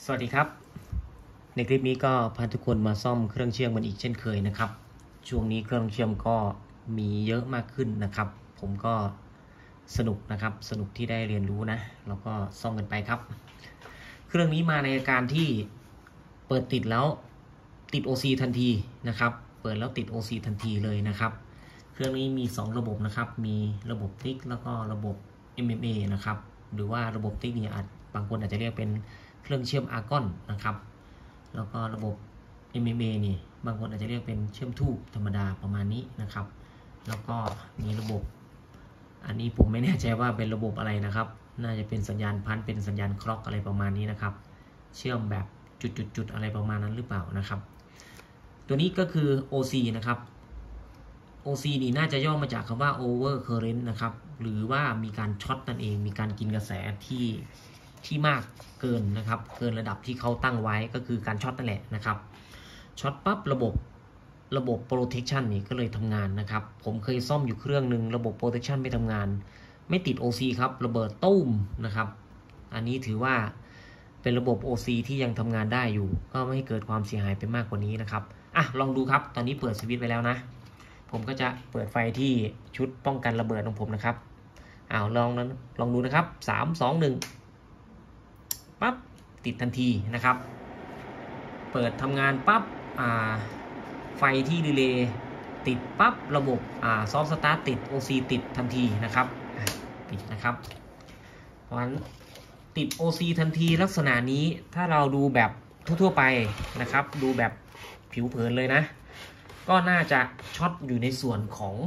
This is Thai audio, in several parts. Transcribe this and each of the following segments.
สวัสดีครับในคลิปนี้ก็พาทุกคนมาซ่อมเครื่องเชื่อมมันอีกเช่นเคยนะครับช่วงนี้เครื่องเชื่อมก็มีเยอะมากขึ้นนะครับผมก็สนุกนะครับสนุกที่ได้เรียนรู้นะแล้วก็ซ่อมกันไปครับเครื่องนี้มาในอาการที่เปิดติดแล้วติด OC ทันทีนะครับเปิดแล้วติด OC ทันทีเลยนะครับเครื่องนี้มี2ระบบนะครับมีระบบติ๊กแล้วก็ระบบ MMA นะครับหรือว่าระบบติ๊กนี่บางคนอาจจะเรียกเป็นเครื่องเชื่อมอาร์กอนนะครับแล้วก็ระบบ MMA นี่บางคนอาจจะเรียกเป็นเชื่อมทูบธรรมดาประมาณนี้นะครับแล้วก็มีระบบอันนี้ผมไม่แน่ใจว่าเป็นระบบอะไรนะครับน่าจะเป็นสัญญาณพันเป็นสัญญาณคล็อกอะไรประมาณนี้นะครับเชื่อมแบบจุดๆอะไรประมาณนั้นหรือเปล่านะครับตัวนี้ก็คือ OC นะครับ OC นี่น่าจะย่อมาจากคำว่า over current นะครับหรือว่ามีการช็อตนั่นเองมีการกินกระแสที่มากเกินนะครับเกินระดับที่เขาตั้งไว้ก็คือการช็อตนั่นแหละนะครับช็อตปั๊บระบบ protection นี่ก็เลยทำงานนะครับผมเคยซ่อมอยู่เครื่องหนึ่งระบบ protection ไม่ทำงานไม่ติด OC ครับระเบิดตุ้มนะครับอันนี้ถือว่าเป็นระบบ OC ที่ยังทำงานได้อยู่ก็ไม่ให้เกิดความเสียหายไปมากกว่านี้นะครับลองดูครับตอนนี้เปิดสวิตช์ไว้แล้วนะผมก็จะเปิดไฟที่ชุดป้องกันระเบิดของผมนะครับลองดูนะครับ3 2 1ปั๊บติดทันทีนะครับเปิดทำงานปั๊บไฟที่รีเลย์ติดปั๊บระบบซอฟต์สตาร์ทติด OC ติดทันทีนะครับติดนะครับเพราะฉะนั้นติด OC ทันทีลักษณะนี้ถ้าเราดูแบบทั่วๆไปนะครับดูแบบผิวเผินเลยนะก็น่าจะช็อตอยู่ในส่วน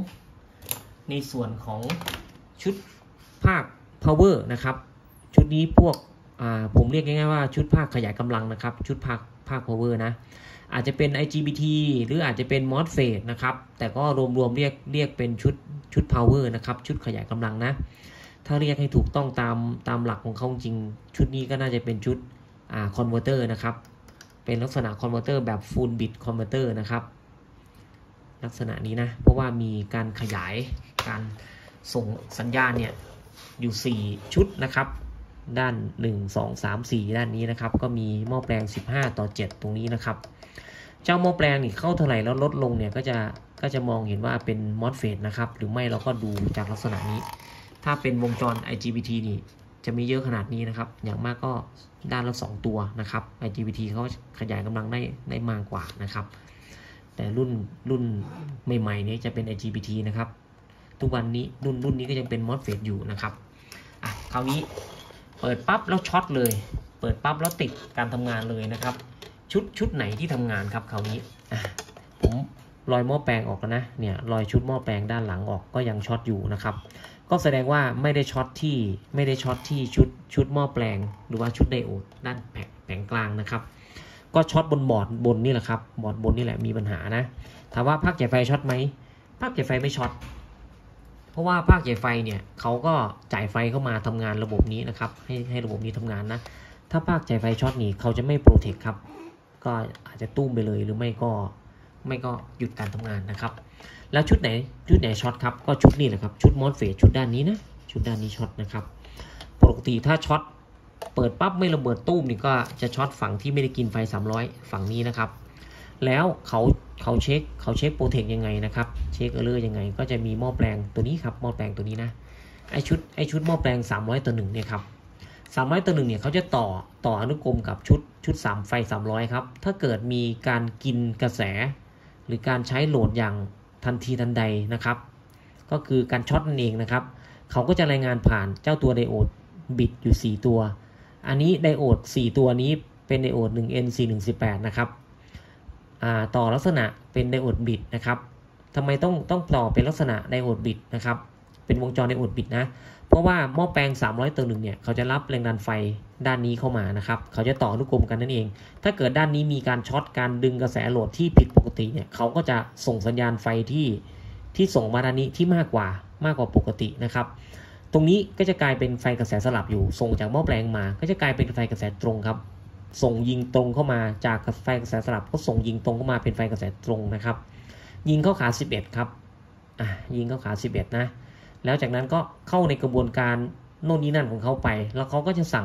ของชุดภาค power นะครับชุดนี้พวกผมเรียกง่ายๆว่าชุดภาคขยายกำลังนะครับชุดภาค power นะอาจจะเป็น IGBT หรืออาจจะเป็น MOSFET นะครับแต่ก็รวมๆเรียกเป็นชุด power นะครับชุดขยายกำลังนะถ้าเรียกให้ถูกต้องตามหลักของเขาจริงชุดนี้ก็น่าจะเป็นชุดconverter นะครับเป็นลักษณะ converter แบบ full bit converter นะครับลักษณะนี้นะเพราะว่ามีการขยายการส่งสัญญาณเนี่ยอยู่4ชุดนะครับด้าน1 2 3 4ด้านนี้นะครับก็มีหม้อแปลง15:7ตรงนี้นะครับเจ้าหม้อแปลงนี่เข้าเท่าไหร่แล้วลดลงเนี่ยก็จะมองเห็นว่าเป็น MOSFET นะครับหรือไม่เราก็ดูจากลักษณะนี้ถ้าเป็นวงจร IGBT นี่จะมีเยอะขนาดนี้นะครับอย่างมากก็ด้านละ2ตัวนะครับ IGBT เขาขยายกำลังได้มากกว่านะครับแต่รุ่นใหม่ๆนี้จะเป็น IGBT นะครับทุกวันนี้รุ่นนี้ก็ยังเป็น MOSFET อยู่นะครับคราวนี้เปิดปั๊บแล้วช็อตเลยเปิดปั๊บแล้วติดการทำงานเลยนะครับชุดไหนที่ทำงานครับคราวนี้ผมรอยหม้อแปลงออกแล้วนะเนี่ยรอยชุดหม้อแปลงด้านหลังออกก็ยังช็อตอยู่นะครับก็แสดงว่าไม่ได้ช็อตที่ชุดหม้อแปลงหรือว่าชุดไดโอดด้านแผงกลางนะครับก็ช็อตบนบอร์ดบนนี่แหละครับบอร์ดบนนี่แหละมีปัญหานะถามว่าภาคจ่ายไฟช็อตไหมภาคจ่ายไฟไม่ช็อตเพราะว่าภาคจ่ายไฟเนี่ยเขาก็จ่ายไฟเข้ามาทำงานระบบนี้นะครับให้ระบบนี้ทำงานนะถ้าภาคจ่ายไฟช็อตนี่เขาจะไม่โปรเทคครับก็อาจจะตุ้มไปเลยหรือไม่ก็หยุดการทำงานนะครับแล้วชุดไหนช็อตครับก็ชุดนี้แหละครับชุดมอสเฟสชุดด้านนี้นะชุดด้านนี้ช็อตนะครับปกติถ้าช็อตเปิดปั๊บไม่ระเบิดตุ้มนี่ก็จะช็อตฝั่งที่ไม่ได้กินไฟ300ฝั่งนี้นะครับแล้วเขาเช็คโปรเทคยังไงนะครับเช็คเออร์เลอร์ยังไงก็จะมีหม้อแปลงตัวนี้ครับหม้อแปลงตัวนี้นะไอชุดหม้อแปลง300:1เนี่ยครับ300:1เนี่ยเขาจะต่ออนุกรมกับชุด3ไฟ300ครับถ้าเกิดมีการกินกระแสหรือการใช้โหลดอย่างทันทีทันใดนะครับก็คือการช็อตนั่นเองนะครับเขาก็จะรายงานผ่านเจ้าตัวไดโอดบิตอยู่4ตัวอันนี้ไดโอด4ตัวนี้เป็นไดโอด 1N4118 นะครับต่อลักษณะเป็นไดโอดบิตนะครับทำไมต้องต่อเป็นลักษณะไดโอดบิตนะครับเป็นวงจรไดโอดบิตนะเพราะว่าหม้อแปลง300:1เนี่ยเขาจะรับแรงดันไฟด้านนี้เข้ามานะครับเขาจะต่ออนุกรมกันนั่นเองถ้าเกิดด้านนี้มีการช็อตการดึงกระแสโหลดที่ผิดปกติเนี่ยเขาก็จะส่งสัญญาณไฟที่ส่งมาด้านนี้ที่มากกว่าปกตินะครับตรงนี้ก็จะกลายเป็นไฟกระแสสลับอยู่ส่งจากหม้อแปลงมาก็จะกลายเป็นไฟกระแสตรงครับส่งยิงตรงเข้ามาจากไฟกระแสสลับก็ส่งยิงตรงเข้ามาเป็นไฟกระแสตรงนะครับยิงเข้าขา11ครับยิงเข้าขา11นะแล้วจากนั้นก็เข้าในกระบวนการโน่นนี่นั่นของเขาไปแล้วเขาก็จะ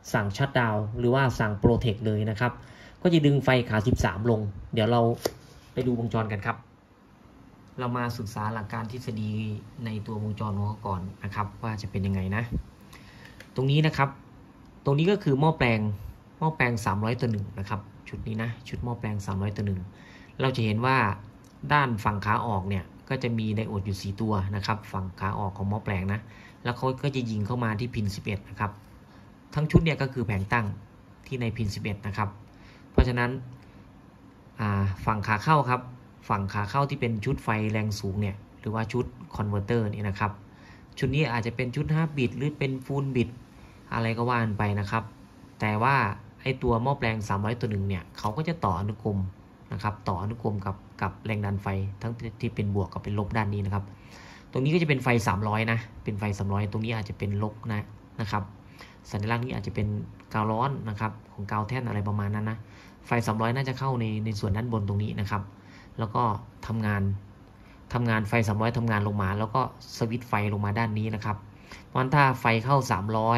สั่งชัตดาวน์หรือว่าสั่งโปรเทคเลยนะครับก็จะดึงไฟขา13ลงเดี๋ยวเราไปดูวงจรกันครับเรามาศึกษาหลักการทฤษฎีในตัววงจรของเขาก่อนนะครับว่าจะเป็นยังไงนะตรงนี้นะครับตรงนี้ก็คือหม้อแปลง300ตัว1นะครับชุดนี้นะชุดหม้อแปลง300ตัว1เราจะเห็นว่าด้านฝั่งขาออกเนี่ยก็จะมีไดโอดอยู่4ตัวนะครับฝั่งขาออกของหม้อแปลงนะแล้วเขาก็จะยิงเข้ามาที่พิน11นะครับทั้งชุดเนี่ยก็คือแผงตั้งที่ในพิน11นะครับเพราะฉะนั้นฝั่งขาเข้าครับฝั่งขาเข้าที่เป็นชุดไฟแรงสูงเนี่ยหรือว่าชุดคอนเวอร์เตอร์นี่นะครับชุดนี้อาจจะเป็นชุด5บิตหรือเป็นฟูลบิตอะไรก็ว่าไปนะครับแต่ว่าไอตัวหม้อแปลง300ตัว1เนี่ยเขาก็จะต่ออนุกรมนะครับต่ออนุกรมกับแรงดันไฟทั้งที่เป็นบวกกับเป็นลบด้านนี้นะครับตรงนี้ก็จะเป็นไฟ300นะเป็นไฟ300ตรงนี้อาจจะเป็นลบนะครับสัญลักษณ์นี้อาจจะเป็นกาวร้อนนะครับของกาวแท่นอะไรประมาณนั้นนะไฟ300น่าจะเข้าในส่วนด้านบนตรงนี้นะครับแล้วก็ทำงานไฟ300ทำงานลงมาแล้วก็สวิตช์ไฟลงมาด้านนี้นะครับเพราะฉะนั้นถ้าไฟเข้า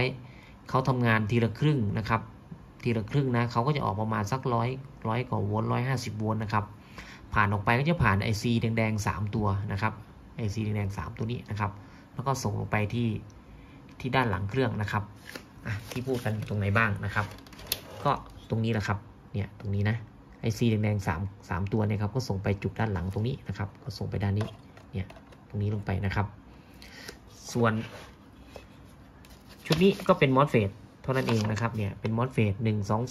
300เขาทำงานทีละครึ่งนะครับทีละครึ่งนะเขาก็จะออกประมาณสัก100กว่าโวลต์150โวลต์นะครับผ่านออกไปก็จะผ่าน IC แดงๆ3ตัวนะครับ IC แดงๆ3ตัวนี้นะครับแล้วก็ส่งลงไปที่ด้านหลังเครื่องนะครับที่พูดกันตรงไหนบ้างนะครับก็ตรงนี้แหละครับเนี่ยตรงนี้นะIC แดงๆ3ตัวเนี่ยครับก็ส่งไปจุดด้านหลังตรงนี้นะครับก็ส่งไปด้านนี้เนี่ยตรงนี้ลงไปนะครับส่วนชุดนี้ก็เป็นมอสเฟตเท่านั้นเองนะครับเนี่ยเป็นมอสเฟต1 2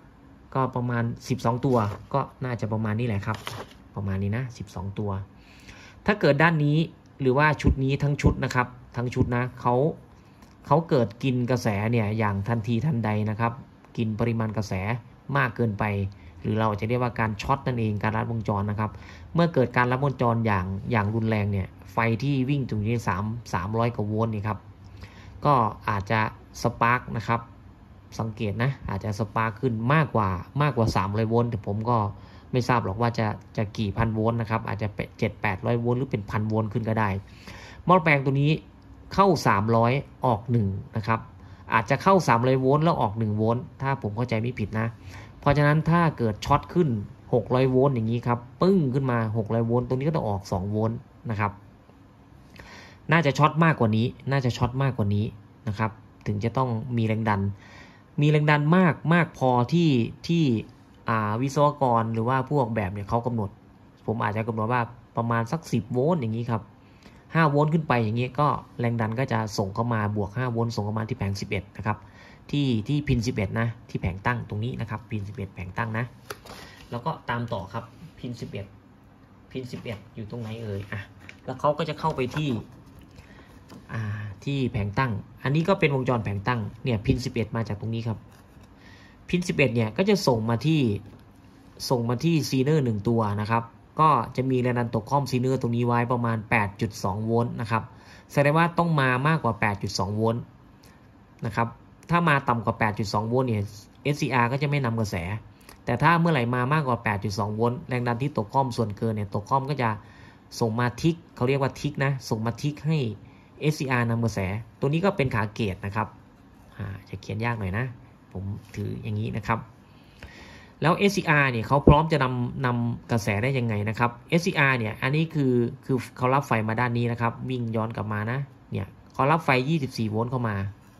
3ก็ประมาณ12ตัวก็น่าจะประมาณนี้แหละครับประมาณนี้นะ12ตัวถ้าเกิดด้านนี้หรือว่าชุดนี้ทั้งชุดนะครับทั้งชุดนะเขาเกิดกินกระแสเนี่ยอย่างทันทีทันใดนะครับกินปริมาณกระแสมากเกินไปหรือเราจะเรียกว่าการช็อตนั่นเองการลัดวงจรนะครับเมื่อเกิดการลัดวงจรอย่างรุนแรงเนี่ยไฟที่วิ่งตรงนี้300กว่าโวลต์นี่ครับก็อาจจะสปาร์กนะครับสังเกตนะอาจจะสปาร์กขึ้นมากกว่า300โวลต์แต่ผมก็ไม่ทราบหรอกว่าจะกี่พันโวลต์นะครับอาจจะเป็น700-800โวลต์หรือเป็นพันโวลต์ขึ้นก็ได้หม้อแปลงตัวนี้เข้า300ออก1นะครับอาจจะเข้า300โวลต์แล้วออก1โวลต์ถ้าผมเข้าใจไม่ผิดนะเพราะฉะนั้นถ้าเกิดช็อตขึ้น600โวลต์อย่างนี้ครับปึ้งขึ้นมา600โวลต์ตรงนี้ก็ต้องออก2โวลต์นะครับน่าจะช็อตมากกว่านี้นะครับถึงจะต้องมีแรงดันมากพอที่วิศวกรหรือว่าพวกแบบเนี่ยเขากำหนดผมอาจจะกำหนดว่าประมาณสัก10โวลต์อย่างนี้ครับ5โวลต์ขึ้นไปอย่างนี้ก็แรงดันก็จะส่งเข้ามาบวก5โวลต์ส่งเข้ามาที่แผง11นะครับที่พิน11นะที่แผงตั้งตรงนี้นะครับพิน11แผงตั้งนะแล้วก็ตามต่อครับพิน11อยู่ตรงไหนเอ่ยแล้วเขาก็จะเข้าไปที่แผงตั้งอันนี้ก็เป็นวงจรแผงตั้งเนี่ยพิน11มาจากตรงนี้ครับพิน11เนี่ยก็จะส่งมาที่ซีเนอร์1ตัวนะครับก็จะมีแรงดันตกข้อมซีเนอร์ตรงนี้ไว้ประมาณ 8.2 โวลต์นะครับแสดงว่าต้องมามากกว่า 8.2 โวลต์นะครับถ้ามาต่ำกว่า 8.2 โวลต์เนี่ย SCR ก็จะไม่นำกระแสแต่ถ้าเมื่อไหร่มามากกว่า 8.2 โวลต์แรงดันที่ตกข้อมส่วนเกินเนี่ยตกข้อมก็จะส่งมาทิกเขาเรียกว่าทิกนะส่งมาทิกให้ SCR นำกระแสตัวนี้ก็เป็นขาเกตนะครับจะเขียนยากหน่อยนะผมถืออย่างนี้นะครับแล้ว SCR เนี่ยเขาพร้อมจะนำกระแสได้ยังไงนะครับ SCR เนี่ยอันนี้คือเขารับไฟมาด้านนี้นะครับวิ่งย้อนกลับมานะเนี่ยเขารับไฟ24โวลต์เข้ามา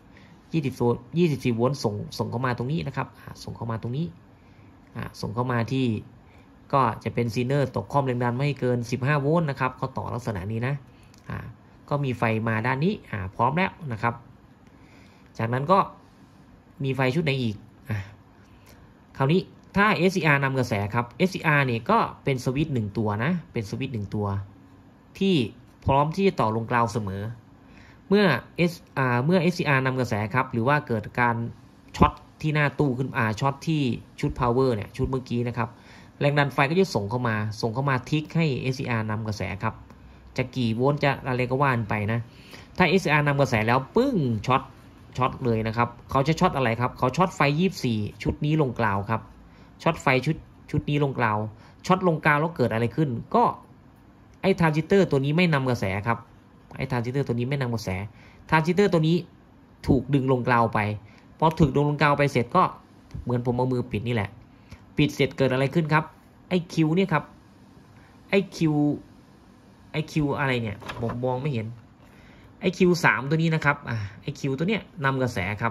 24โวลต์ส่งเข้ามาตรงนี้นะครับส่งเข้ามาตรงนี้ส่งเข้ามาที่ก็จะเป็นซีเนอร์ตกข้อมแรงดันไม่เกิน15โวลต์นะครับเขาต่อลักษณะนี้นะก็มีไฟมาด้านนี้พร้อมแล้วนะครับจากนั้นก็มีไฟชุดไหนอีกคราวนี้ถ้า SCR นำกระแสครับ SCR เนี่ยก็เป็นสวิตช์1ตัวนะเป็นสวิตช์1ตัวที่พร้อมที่จะต่อลงกราวเสมอเมื่อ SCR นำกระแสครับหรือว่าเกิดการช็อตที่หน้าตู้ขึ้นช็อตที่ชุด power เนี่ยชุดเมื่อกี้นะครับแรงดันไฟก็จะส่งเข้ามาทิกให้ SCR นำกระแสครับจะกี่โวลต์จะอะไรก็ว่านไปนะถ้า SCR นำกระแสแล้วปึ้งช็อตเลยนะครับเขาจะช็อตอะไรครับเขาช็อตไฟ24ชุดนี้ลงกราวครับช็อตไฟชุดนี้ลงกราวช็อตลงกราวแล้วเกิดอะไรขึ้นก็ไอ้ทรานซิสเตอร์ตัวนี้ไม่นำกระแสครับไอ้ทรานซิสเตอร์ตัวนี้ไม่นำกระแสทรานซิสเตอร์ตัวนี้ถูกดึงลงกราวไปพอถึกดึงลงกาวไปเสร็จก็เหมือนผมเอามือปิดนี่แหละปิดเสร็จเกิดอะไรขึ้นครับไอ้คิวเนี่ยครับไอ้คิวอะไรเนี่ยผมมองไม่เห็นไอ้คิว3ตัวนี้นะครับไอ้คิวตัวเนี้ยนำกระแสครับ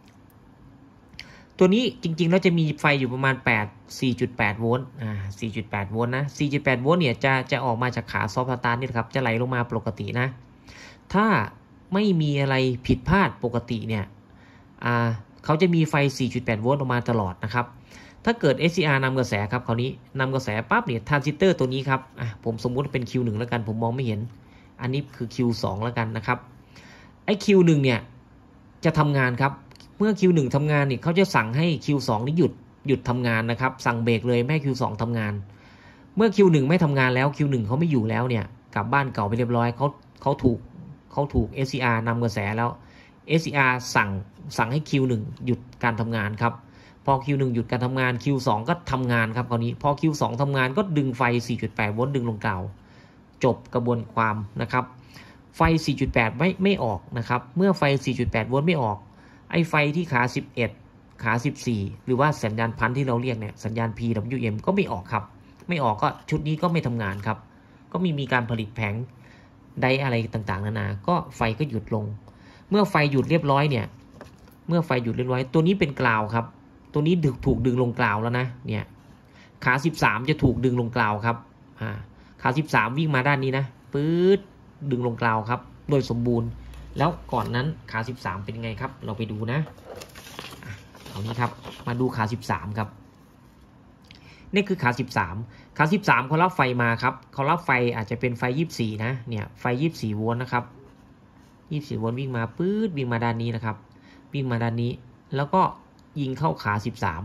ตัวนี้จริงๆแล้วจะมีไฟอยู่ประมาณ4.8 โวลต์4.8 โวลต์นะ4.8 โวลต์เนี่ยจะออกมาจากขาซอฟต์สตาร์ทนี่ครับจะไหลลงมาปกตินะถ้าไม่มีอะไรผิดพลาดปกติเนี่ยเขาจะมีไฟ 4.8 โวลต์ออกมาตลอดนะครับถ้าเกิด SCR นำกระแสครับคราวนี้นำกระแสปั๊บเนี่ยทรานซิสเตอร์ตัวนี้ครับผมสมมุติเป็น Q1 แล้วกันผมมองไม่เห็นอันนี้คือ Q2 แล้วกันนะครับไอ้ Q1 เนี่ยจะทำงานครับเมื่อ Q1 ทำงานเนี่ยเขาจะสั่งให้ Q2 นี่หยุดทำงานนะครับสั่งเบรกเลยไม่ให้ Q2 ทำงานเมื่อ Q1 ไม่ทำงานแล้ว Q1 เขาไม่อยู่แล้วเนี่ยกลับบ้านเก่าไปเรียบร้อยเขาถูก SCR นำกระแสแล้ว SCR สั่งให้ Q1 หยุดการทำงานครับพอ Q1 หยุดการทำงาน Q2 ก็ทำงานครับคราวนี้พอ Q2 ทำงานก็ดึงไฟ 4.8 โวลต์ดึงลงกาวจบกระบวนความนะครับไฟ 4.8 ไม่ออกนะครับเมื่อไฟ 4.8 โวลต์ไม่ออกไอ้ไฟที่ขา11ขา14หรือว่าสัญญาณพันที่เราเรียกเนี่ยสัญญาณ PWM ก็ไม่ออกครับไม่ออกก็ชุดนี้ก็ไม่ทำงานครับก็มีการผลิตแผงไดอะไรต่างๆนานาก็ไฟก็หยุดลงเมื่อไฟหยุดเรียบร้อยเนี่ยเมื่อไฟหยุดเรียบร้อยตัวนี้เป็นกราวครับตัวนี้ถูกดึงลงกราวแล้วนะเนี่ยขา13จะถูกดึงลงกราวครับขา13วิ่งมาด้านนี้นะปื๊ดดึงลงกราวครับโดยสมบูรณ์แล้วก่อนนั้นขา13เป็นยังไงครับเราไปดูนะเอานี้ครับมาดูขา13ครับนี่คือขา13เขารับไฟมาครับเขารับไฟอาจจะเป็นไฟ24นะเนี่ยไฟ24โวลต์นะครับ24โวลต์วิ่งมาปื๊ดวิ่งมาด้านนี้นะครับวิ่งมาด้านนี้แล้วก็ยิงเข้าขา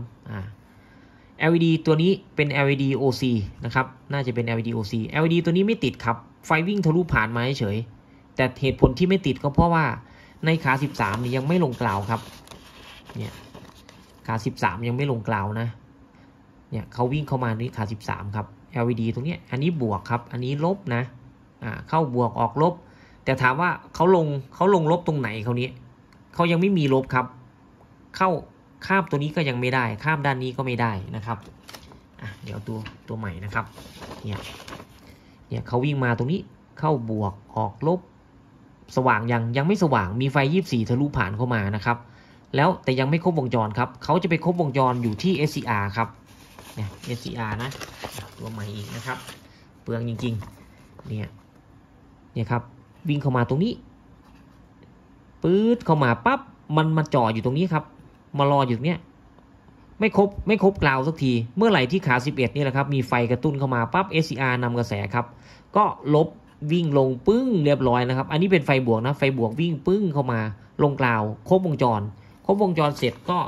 13LED ตัวนี้เป็น LED OC นะครับน่าจะเป็น LED OC LED ตัวนี้ไม่ติดครับไฟวิ่งทะลุผ่านมาเฉยแต่เหตุผลที่ไม่ติดก็เพราะว่าในขา13นี่ยังไม่ลงกราวครับเนี่ยขา13ยังไม่ลงกราวนะเนี่ยเขาวิ่งเข้ามานี่ขา13ครับ LED ตรงนี้อันนี้บวกครับอันนี้ลบนะเข้าบวกออกลบแต่ถามว่าเขาลงลบตรงไหนเขานี้เขายังไม่มีลบครับเข้าข้ามตัวนี้ก็ยังไม่ได้ข้ามด้านนี้ก็ไม่ได้นะครับเดี๋ยวตัวใหม่นะครับเนี่ยเขาวิ่งมาตรงนี้เข้าบวกออกลบสว่างยังไม่สว่างมีไฟ24ทะลุผ่านเข้ามานะครับแล้วแต่ยังไม่ครบวงจรครับเขาจะไปครบวงจรอยู่ที่ SCR ครับเนี่ย SCR นะตัวใหม่อีกนะครับเปลืองจริงๆเนี่ยครับวิ่งเข้ามาตรงนี้ปื๊ดเข้ามาปั๊บมันมาจ่ออยู่ตรงนี้ครับมารออยู่ตรงเนี้ยไม่ครบกราวสักทีเมื่อไหร่ที่ขา11นี่แหละครับมีไฟกระตุ้นเข้ามาปั๊บ SCR นำกระแสครับก็ลบวิ่งลงปึ้งเรียบร้อยนะครับอันนี้เป็นไฟบวกนะไฟบวกวิ่งปึ้งเข้ามาลงกราวครบวงจรเสร็จก็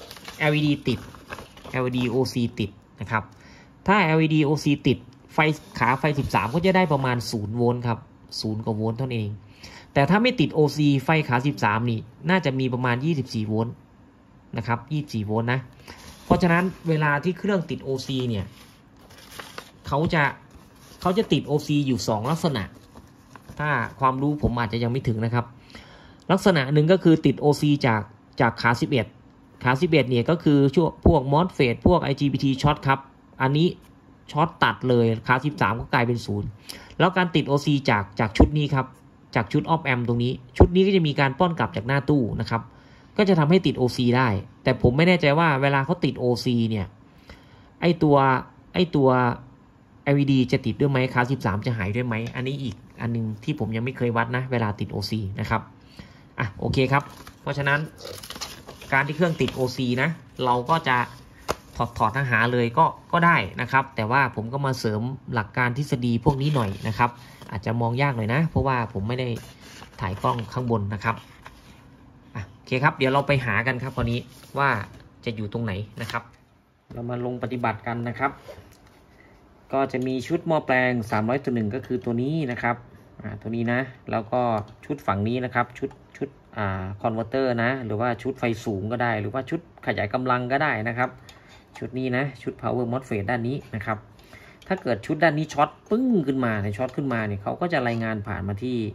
LED ติด LED OC ติดนะครับถ้า LED OC ติดไฟขาไฟ13ก็จะได้ประมาณ0โวลต์ครับ0กว่าโวลต์เท่านั้นเองแต่ถ้าไม่ติด OC ไฟขา13นี่น่าจะมีประมาณ24โวลต์นะครับ24โวลต์นะเพราะฉะนั้นเวลาที่เครื่องติด OC เนี่ยเขาจะติด OC อยู่2ลักษณะถ้าความรู้ผมอาจจะยังไม่ถึงนะครับลักษณะหนึ่งก็คือติด OC จากขา11เนี่ยก็คือพวก MOSFET พวก IGBT ช็อตครับอันนี้ช็อตตัดเลยขา13ก็กลายเป็น0แล้วการติด OC จากชุดนี้ครับจากชุด Op Amp ตรงนี้ชุดนี้ก็จะมีการป้อนกลับจากหน้าตู้นะครับก็จะทำให้ติด OC ได้แต่ผมไม่แน่ใจว่าเวลาเขาติด OC เนี่ยไอตัว LED จะติดด้วยไหมคา13จะหายด้วยไหมอันนี้อีกอันนึงที่ผมยังไม่เคยวัดนะเวลาติด OC นะครับโอเคครับเพราะฉะนั้นการที่เครื่องติด OC นะเราก็จะถอดทั้งหาเลยก็ได้นะครับแต่ว่าผมก็มาเสริมหลักการทฤษฎีพวกนี้หน่อยนะครับอาจจะมองยากหน่อยนะเพราะว่าผมไม่ได้ถ่ายกล้องข้างบนนะครับโอเคครับเดี๋ยวเราไปหากันครับตอนนี้ว่าจะอยู่ตรงไหนนะครับเรามาลงปฏิบัติกันนะครับก็จะมีชุดหม้อแปลง300:1ก็คือตัวนี้นะครับตัวนี้นะแล้วก็ชุดฝั่งนี้นะครับชุดคอนเวอร์เตอร์นะหรือว่าชุดไฟสูงก็ได้หรือว่าชุดขยายกำลังก็ได้นะครับชุดนี้นะชุด power MOSFET ด้านนี้นะครับถ้าเกิดชุดด้านนี้ช็อตปึ้งขึ้นมาช็อตขึ้นมาเนี่ยเขาก็จะรายงานผ่านมาที่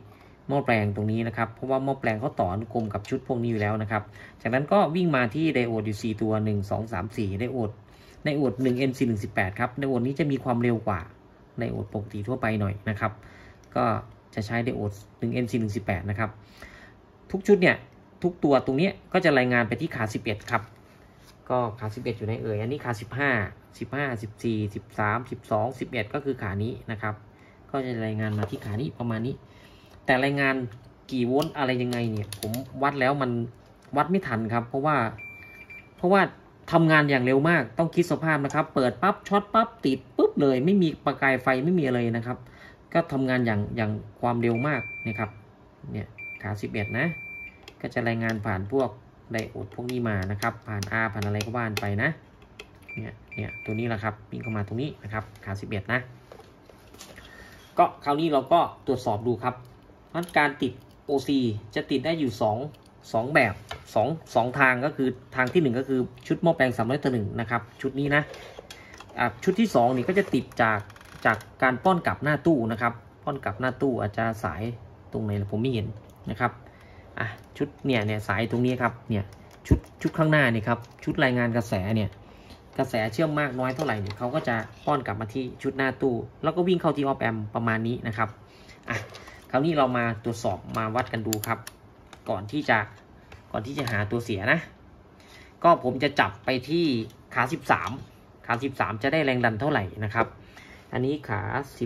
หม้อแปลงตรงนี้นะครับเพราะว่าหม้อแปลงเขาต่ออนุกรมกับชุดพวกนี้อยู่แล้วนะครับจากนั้นก็วิ่งมาที่ไดโอดอยู่4ตัว1 2 3 4ไดโอด1 NC118 ครับไดโอดนี้จะมีความเร็วกว่าไดโอดปกติทั่วไปหน่อยนะครับก็จะใช้ไดโอด1 NC118 นะครับทุกชุดเนี่ยทุกตัวตรงนี้ก็จะรายงานไปที่ขา11ครับก็ขา11อยู่ในอันนี้ขา15 14 13 12 11ก็คือขานี้นะครับก็จะรายงานมาที่ขานี้ประมาณนี้แต่รายงานกี่โวลต์อะไรยังไงเนี่ยผมวัดแล้วมันวัดไม่ทันครับเพราะว่าทำงานอย่างเร็วมากต้องคิดสภาพนะครับเปิดปั๊บช็อตปั๊บติดปุ๊บเลยไม่มีประกายไฟไม่มีอะไรนะครับก็ทำงานอย่างความเร็วมากนะครับเนี่ยขา11นะก็จะรายงานผ่านพวกไดโอดพวกนี้มานะครับผ่าน R ผ่านอะไรก็ว่านไปนะเนี่ยตัวนี้แหละครับวิ่งเข้ามาตรงนี้นะครับขา11นะก็คราวนี้เราก็ตรวจสอบดูครับการติด OC จะติดได้อยู่2แบบ2ทางก็คือทางที่1ก็คือชุดหม้อแปลง300:1นะครับชุดนี้นะชุดที่2นี่ก็จะติดจากการป้อนกลับหน้าตู้นะครับป้อนกลับหน้าตู้อาจจะสายตรงไหนผมไม่เห็นนะครับชุดเนี่ยสายตรงนี้ครับเนี่ยชุดข้างหน้านี่ครับชุดรายงานกระแสเนี่ยกระแสเชื่อมมากน้อยเท่าไหร่เนี่ยเขาก็จะป้อนกลับมาที่ชุดหน้าตู้แล้วก็วิ่งเข้าที่ออปแอมประมาณนี้นะครับคราวนี้เรามาตรวจสอบมาวัดกันดูครับก่อนที่จะหาตัวเสียนะก็ผมจะจับไปที่ขา13จะได้แรงดันเท่าไหร่นะครับอันนี้ขา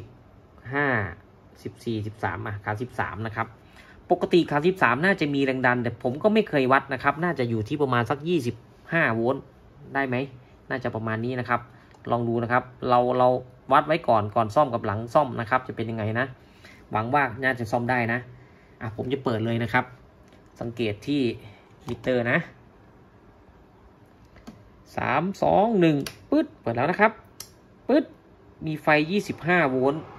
15 14 13ขา13นะครับปกติขา13น่าจะมีแรงดันแต่ผมก็ไม่เคยวัดนะครับน่าจะอยู่ที่ประมาณสัก25โวลต์ได้ไหมน่าจะประมาณนี้นะครับลองดูนะครับเราวัดไว้ก่อนซ่อมกับหลังซ่อมนะครับจะเป็นยังไงนะหวังว่าน่าจะซ่อมได้นะผมจะเปิดเลยนะครับสังเกตที่มิเตอร์นะ3 2 1ปึ๊ดเปิดแล้วนะครับปึ๊ดมีไฟ25โวลต์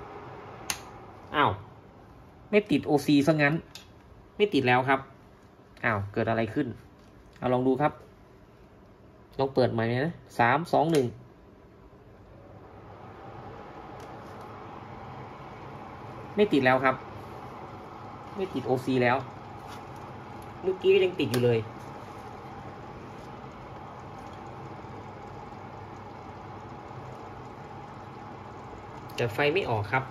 ไม่ติด OC ซะงั้นไม่ติดแล้วครับเกิดอะไรขึ้นลองดูครับลองเปิดใหม่นะ3 2 1ไม่ติดแล้วครับไม่ติด OC แล้วเมื่อกี้ก็ยังติดอยู่เลยแต่ไฟไม่ออกครับ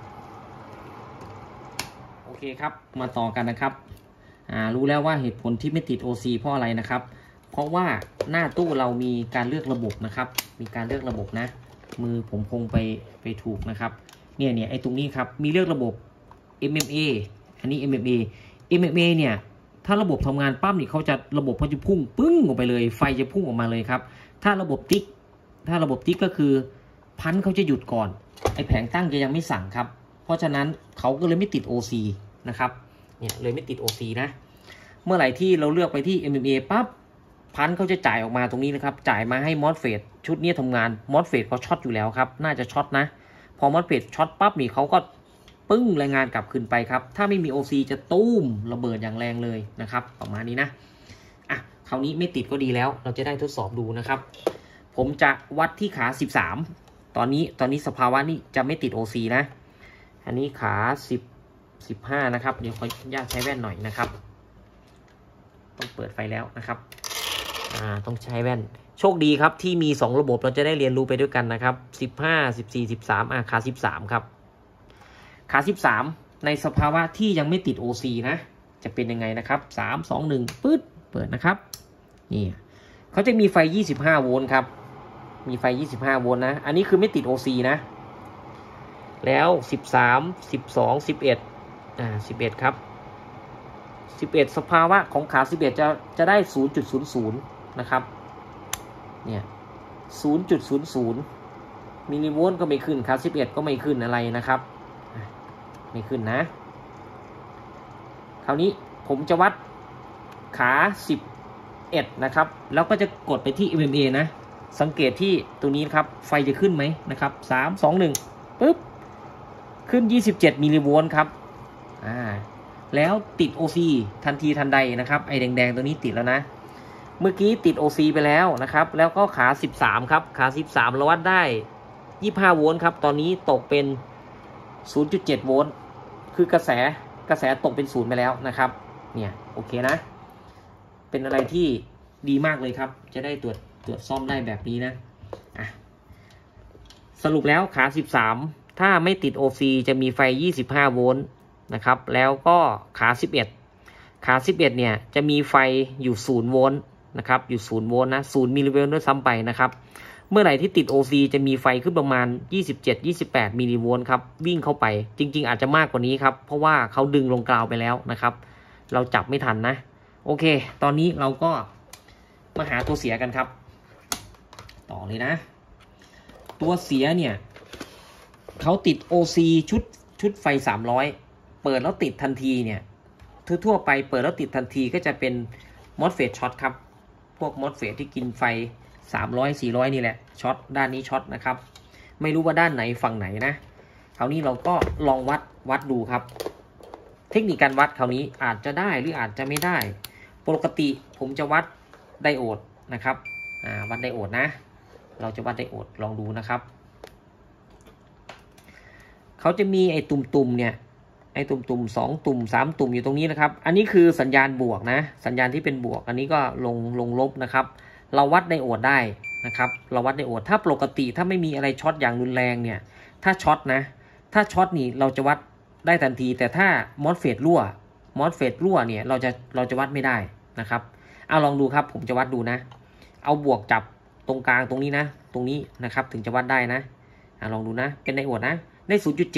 โอเคครับมาต่อกันนะครับรู้แล้วว่าเหตุผลที่ไม่ติด OC เพราะอะไรนะครับเพราะว่าหน้าตู้เรามีการเลือกระบบนะครับมีการเลือกระบบนะมือผมคงไปถูกนะครับเนี่ยไอ้ตรงนี้ครับมีเลือกระบบ MMA อันนี้ MMA เนี่ยถ้าระบบทำงานปั๊บนี่เขาจะระบบเขาจะพุ่งปึ้งออกไปเลยไฟจะพุ่งออกมาเลยครับถ้าระบบติ๊กก็คือพันเขาจะหยุดก่อนไอ้แผงตั้งจะยังไม่สั่งครับเพราะฉะนั้นเขาก็เลยไม่ติด OC นะครับเนี่ยเลยไม่ติด OC นะเมื่อไหร่ที่เราเลือกไปที่ MMA ปั๊บพันเขาจะจ่ายออกมาตรงนี้นะครับจ่ายมาให้ MOSFET ชุดนี้ทำงาน MOSFET เขาช็อตอยู่แล้วครับน่าจะช็อตนะพอ MOSFET ช็อตปั๊บนี่เขาก็ปึ้งรายงานกลับคืนไปครับถ้าไม่มี OC จะตู้มระเบิดอย่างแรงเลยนะครับประมาณนี้นะคราวนี้ไม่ติดก็ดีแล้วเราจะได้ทดสอบดูนะครับผมจะวัดที่ขา13ตอนนี้สภาวะนี้จะไม่ติด OC นะอันนี้ขา15นะครับเดี๋ยวขออนุญาตใช้แว่นหน่อยนะครับต้องเปิดไฟแล้วนะครับต้องใช้แว่นโชคดีครับที่มี2ระบบเราจะได้เรียนรู้ไปด้วยกันนะครับ15 14 13ขา13ครับขา13ในสภาวะที่ยังไม่ติด OC นะจะเป็นยังไงนะครับ3 2 1ปึ๊ดเปิดนะครับนี่เขาจะมีไฟ25โวลต์ครับมีไฟ25โวลต์นะอันนี้คือไม่ติด OC นะแล้ว13 12 11 11ครับ11สภาวะของขา11จะได้ 0.00 นะครับเนี่ย 0.00 มิลลิโวลต์ก็ไม่ขึ้นขา11ก็ไม่ขึ้นอะไรนะครับไม่ขึ้นนะคราวนี้ผมจะวัดขา11นะครับแล้วก็จะกดไปที่ MMA นะสังเกตที่ตัวนี้ครับไฟจะขึ้นไหมนะครับ3 2 1ปึ๊บขึ้น27มิลลิโวลต์ครับแล้วติด OC ทันทีทันใดนะครับไอ้แดงๆตัวนี้ติดแล้วนะเมื่อกี้ติด OC ไปแล้วนะครับแล้วก็ขา13ครับขา13เราวัดได้25โวลต์ครับตอนนี้ตกเป็น 0.7 โวลต์คือกระแสกระแสตกเป็นศูนย์ไปแล้วนะครับเนี่ยโอเคนะเป็นอะไรที่ดีมากเลยครับจะได้ตรวจซ่อมได้แบบนี้นะสรุปแล้วขา13ถ้าไม่ติด OC จะมีไฟ25โวลต์นะครับแล้วก็ขา11เนี่ยจะมีไฟอยู่0โวลต์นะครับอยู่0โวลต์นะ0มิลลิโวลต์ด้วยซ้ำไปนะครับเมื่อไหร่ที่ติด OC จะมีไฟขึ้นประมาณ27-28มิลลิโวลต์ครับวิ่งเข้าไปจริงๆอาจจะมากกว่านี้ครับเพราะว่าเขาดึงลงกราวไปแล้วนะครับเราจับไม่ทันนะโอเคตอนนี้เราก็มาหาตัวเสียกันครับต่อเลยนะตัวเสียเนี่ยเขาติด OC ชุดไฟ300เปิดแล้วติดทันทีเนี่ยทั่วไปเปิดแล้วติดทันทีก็จะเป็น MOSFET ช็อตครับพวก MOSFET ที่กินไฟ300-400นี่แหละช็อตด้านนี้ช็อตนะครับไม่รู้ว่าด้านไหนฝั่งไหนนะคราวนี้เราก็ลองวัดดูครับเทคนิคการวัดคราวนี้อาจจะได้หรืออาจจะไม่ได้ปกติผมจะวัดไดโอดนะครับวัดไดโอดนะเราจะวัดไดโอดลองดูนะครับเขาจะมีไอ้ตุ่มเนี่ยไอ้ตุ่ม2ตุ่ม3ตุ่มอยู่ตรงนี้นะครับอันนี้คือสัญญาณบวกนะสัญญาณที่เป็นบวกอันนี้ก็ลงลบนะครับเราวัดไดโอดได้นะครับเราวัดไดโอดถ้าปกติถ้าไม่มีอะไรช็อตอย่างรุนแรงเนี่ยถ้าช็อตนะถ้าช็อตนี่เราจะวัดได้ทันทีแต่ถ้ามอสเฟตรั่วเนี่ยเราจะวัดไม่ได้นะครับเอาลองดูครับผมจะวัดดูนะเอาบวกจับตรงกลางตรงนี้นะตรงนี้นะครับถึงจะวัดได้นะลองดูนะเป็นไดโอดนะได้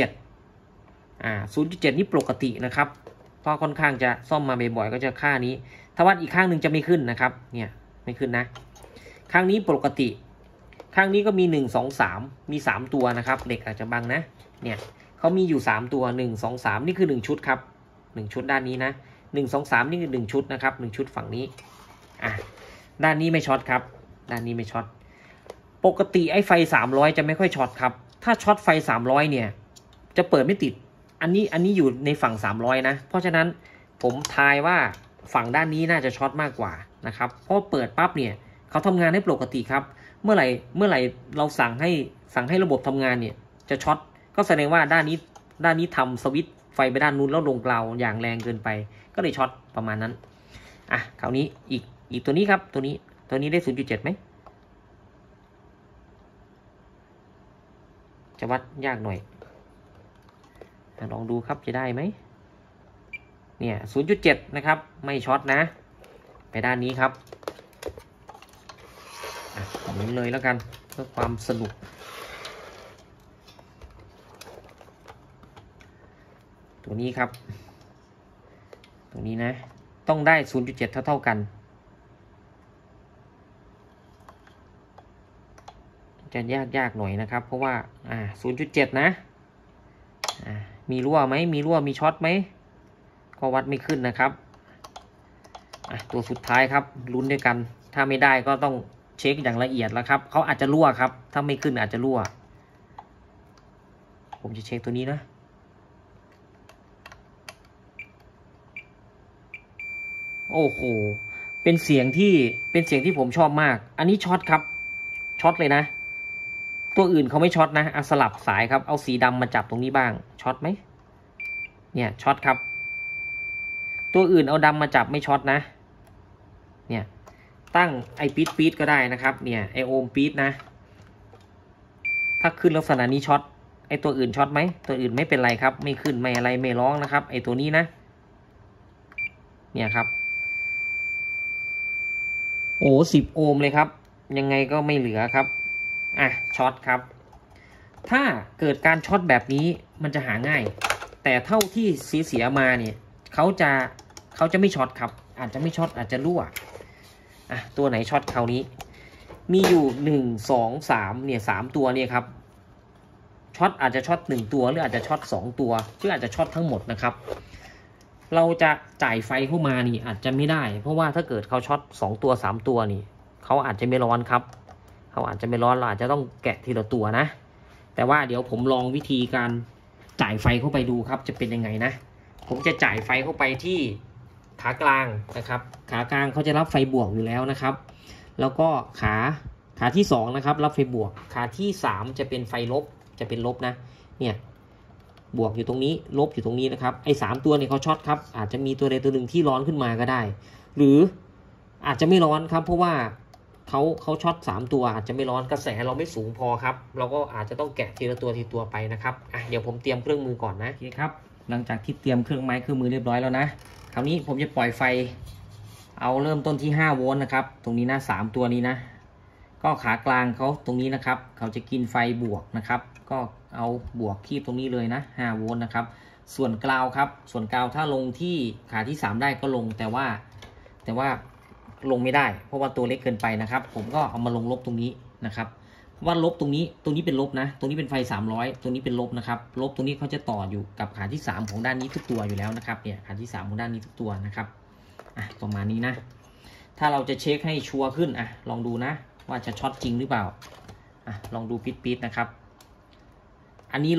0.7 นี่ปกตินะครับเพราะค่อนข้างจะซ่อมมาบ่อยๆก็จะค่านี้ถ้าวัดอีกข้างหนึ่งจะไม่ขึ้นนะครับเนี่ยไม่ขึ้นนะข้างนี้ปกติข้างนี้ก็มี1 2 3มี3ตัวนะครับเหล็กอาจจะบังนะเนี่ยเขามีอยู่3ตัว1 2 3นี่คือ1ชุดครับ1ชุดด้านนี้นะ1 2 3นี่คือ1ชุดนะครับ1ชุดฝั่งนี้ด้านนี้ไม่ช็อตครับด้านนี้ไม่ช็อตปกติไอ้ไฟ300จะไม่ค่อยช็อตครับถ้าช็อตไฟ300เนี่ยจะเปิดไม่ติดอันนี้อยู่ในฝั่ง300นะเพราะฉะนั้นผมทายว่าฝั่งด้านนี้น่าจะช็อตมากกว่านะครับเพราะเปิดปั๊บเนี่ยเขาทำงานให้ปกติครับเมื่อไหร่เราสั่งให้ระบบทำงานเนี่ยจะช็อตก็แสดงว่าด้านนี้ทำสวิตช์ไฟไปด้านนู้นแล้วลงกราวอย่างแรงเกินไปก็เลยช็อตประมาณนั้นคราวนี้อีกตัวนี้ครับตัวนี้ได้ 0.7 ไหมจะวัดยากหน่อยลองดูครับจะได้ไหมเนี่ย 0.7 นะครับไม่ช็อตนะไปด้านนี้ครับหมุนเลยแล้วกันเพื่อความสนุกตัวนี้ครับตัวนี้นะต้องได้ 0.7 เท่ากันจะยากหน่อยนะครับเพราะว่า 0.7 นะมีรั่วไหมมีรั่วมีช็อตไหมก็วัดไม่ขึ้นนะครับตัวสุดท้ายครับลุ้นด้วยกันถ้าไม่ได้ก็ต้องเช็คอย่างละเอียดแล้วครับเขาอาจจะรั่วครับถ้าไม่ขึ้นอาจจะรั่วผมจะเช็คตัวนี้นะโอ้โหเป็นเสียงที่ผมชอบมากอันนี้ช็อตครับช็อตเลยนะตัวอื่นเขาไม่ช็อตนะสลับสายครับเอาสีดำมาจับตรงนี้บ้างช็อตไหมเนี่ยช็อตครับตัวอื่นเอาดำมาจับไม่ช็อตนะเนี่ยตั้งไอปี๊ดก็ได้นะครับเนี่ยไอโอมปี๊ดนะถ้าขึ้นลักษณะนี้ช็อตไอตัวอื่นช็อตไหมตัวอื่นไม่เป็นไรครับไม่ขึ้นไม่อะไรไม่ร้องนะครับไอตัวนี้นะเนี่ยครับโอ้10 โอห์มเลยครับยังไงก็ไม่เหลือครับช็อตครับถ้าเกิดการช็อตแบบนี้มันจะหาง่ายแต่เท่าที่เสียมาเนี่ยเขาจะไม่ช็อตครับอาจจะไม่ช็อตอาจจะรั่วตัวไหนช็อตคราวนี้มีอยู่1 2 3เนี่ย3ตัวเนี่ยครับช็อตอาจจะช็อต1ตัวหรืออาจจะช็อต2ตัวหรืออาจจะช็อตทั้งหมดนะครับเราจะจ่ายไฟเข้ามานี่อาจจะไม่ได้เพราะว่าถ้าเกิดเขาช็อต2ตัว3ตัวนี่เขาอาจจะไม่ร้อนครับเขาอาจจะไม่ร้อนเราอาจจะต้องแกะทีละตัวนะแต่ว่าเดี๋ยวผมลองวิธีการจ่ายไฟเข้าไปดูครับจะเป็นยังไงนะผมจะจ่ายไฟเข้าไปที่ขากลางนะครับขากลางเขาจะรับไฟบวกอยู่แล้วนะครับแล้วก็ขาที่2นะครับรับไฟบวกขาที่3จะเป็นไฟลบจะเป็นลบนะเนี่ยบวกอยู่ตรงนี้ลบอยู่ตรงนี้นะครับไอ้3ตัวเนี่ยเขาช็อตครับอาจจะมีตัวใดตัวหนึ่งที่ร้อนขึ้นมาก็ได้หรืออาจจะไม่ร้อนครับเพราะว่าเขาช็อต3ตัวอาจจะไม่ร้อนกระแสเราไม่สูงพอครับเราก็อาจจะต้องแกะทีละตัวไปนะครับเดี๋ยวผมเตรียมเครื่องมือก่อนนะโอเคครับหลังจากที่เตรียมเครื่องไม้เครื่องมือเรียบร้อยแล้วนะคราวนี้ผมจะปล่อยไฟเอาเริ่มต้นที่5โวลต์นะครับตรงนี้นะ3ตัวนี้นะก็ขากลางเขาตรงนี้นะครับเขาจะกินไฟบวกนะครับก็เอาบวกคีบตรงนี้เลยนะ5โวลต์นะครับส่วนกราวครับส่วนกราวถ้าลงที่ขาที่3ได้ก็ลงแต่ว่าลงไม่ได้เพราะว่าตัวเล็กเกินไปนะครับผมก็เอามาลงลบตรงนี้นะครับเพราะว่าลบตรงนี้เป็นลบนะตรงนี้เป็นไฟ300ตรงนี้เป็นลบนะครับลบตรงนี้เขาจะต่ออยู่กับขาที่3ของด้านนี้ทุกตัวอยู่แล้วนะครับเนี่ยขาที่3ของด้านนี้ทุกตัวนะครับประมาณนี้นะถ้าเราจะเช็คให้ชัวร์ขึ้นลองดูนะว่าจะช็อตจริงหรือเปล่าลองดูปิดนะครับอันนี้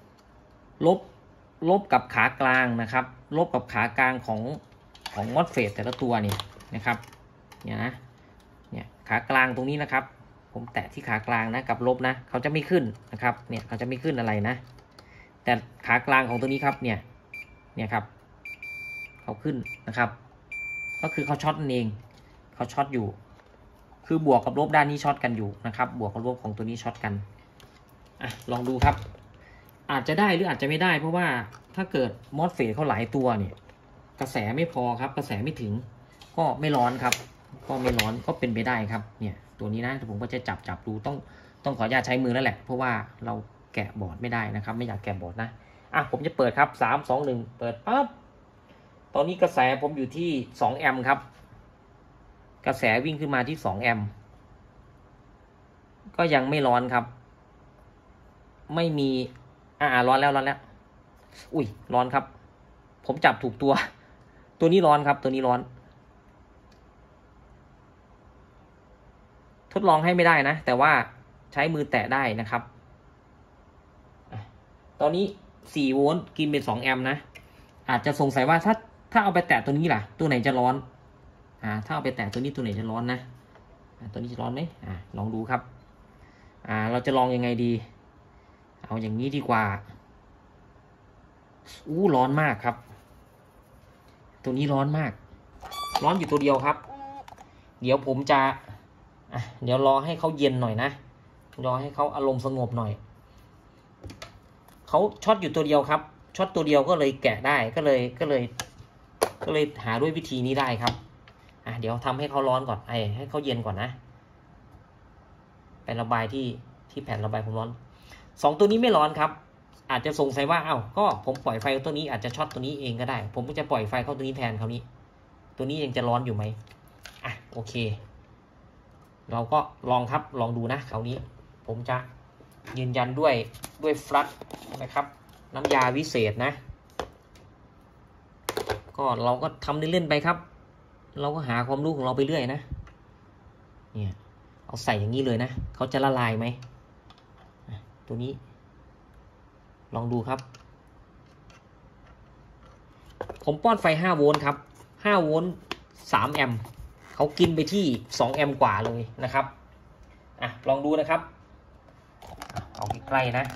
ลบกับขากลางนะครับลบกับขากลางของมอสเฟตแต่ละตัวนี่นะครับเนี่ยขากลางตรงนี้นะครับผมแตะที่ขากลางนะกับลบนะเขาจะไม่ขึ้นนะครับเนี่ยเขาจะไม่ขึ้นอะไรนะแต่ขากลางของตัวนี้ครับเนี่ยครับเขาขึ้นนะครับก็คือเขาช็อตนั่นเองเขาช็อตอยู่คือบวกกับลบด้านนี้ช็อตกันอยู่นะครับบวกกับลบของตัวนี้ช็อตกันลองดูครับอาจจะได้หรืออาจจะไม่ได้เพราะว่าถ้าเกิดมอสเฟตเขาหลายตัวเนี่ยกระแสไม่พอครับกระแสไม่ถึงก็ไม่ร้อนครับก็ไม่ร้อนก็เป็นไปได้ครับเนี่ยตัวนี้นะผมก็จะจับดูต้องขออนุญาตใช้มือแล้วแหละเพราะว่าเราแกะบอร์ดไม่ได้นะครับไม่อยากแกะบอร์ดนะผมจะเปิดครับ3 2 1เปิดปั๊บตอนนี้กระแสผมอยู่ที่2แอมป์ครับกระแสวิ่งขึ้นมาที่2แอมป์ก็ยังไม่ร้อนครับไม่มีร้อนแล้วอุ้ยร้อนครับผมจับถูกตัวนี้ร้อนครับตัวนี้ร้อนทดลองให้ไม่ได้นะแต่ว่าใช้มือแตะได้นะครับตอนนี้4โวลต์กินเป็น2แอมป์นะอาจจะสงสัยว่าถ้าเอาไปแตะตัวนี้ล่ะตัวไหนจะร้อนถ้าเอาไปแตะตัวนี้ตัวไหนจะร้อนนะตัวนี้จะร้อนไหมลองดูครับเราจะลองยังไงดีเอาอย่างนี้ดีกว่าร้อนมากครับตัวนี้ร้อนมากร้อนอยู่ตัวเดียวครับเดี๋ยวผมจะเดี๋ยวรอให้เขาเย็นหน่อยนะรอให้เขาอารมณ์สงบหน่อยเขาช็อตอยู่ตัวเดียวครับช็อตตัวเดียวก็เลยแกะได้ก็เลยหาด้วยวิธีนี้ได้ครับเดี๋ยวทำให้เขาร้อนก่อนให้เขาเย็นก่อนนะไประบายที่แผ่นระบายความร้อน2ตัวนี้ไม่ร้อนครับอาจจะสงสัยว่าก็ผมปล่อยไฟตัวนี้อาจจะช็อตตัวนี้เองก็ได้ผมก็จะปล่อยไฟเข้าตัวนี้แทนคราวนี้ตัวนี้ยังจะร้อนอยู่ไหมโอเคเราก็ลองครับลองดูนะคราวนี้ผมจะยืนยันด้วยฟลัชนะครับน้ำยาวิเศษนะก็เราก็ทำเล่นๆไปครับเราก็หาความรู้ของเราไปเรื่อยนะเนี่ยเอาใส่อย่างนี้เลยนะเขาจะละลายไหมตัวนี้ลองดูครับผมป้อนไฟ5โวลต์ครับ5โวลต์3แอมป์เขากินไปที่2แอมป์กว่าเลยนะครับลองดูนะครับเอาใกล้ๆนะ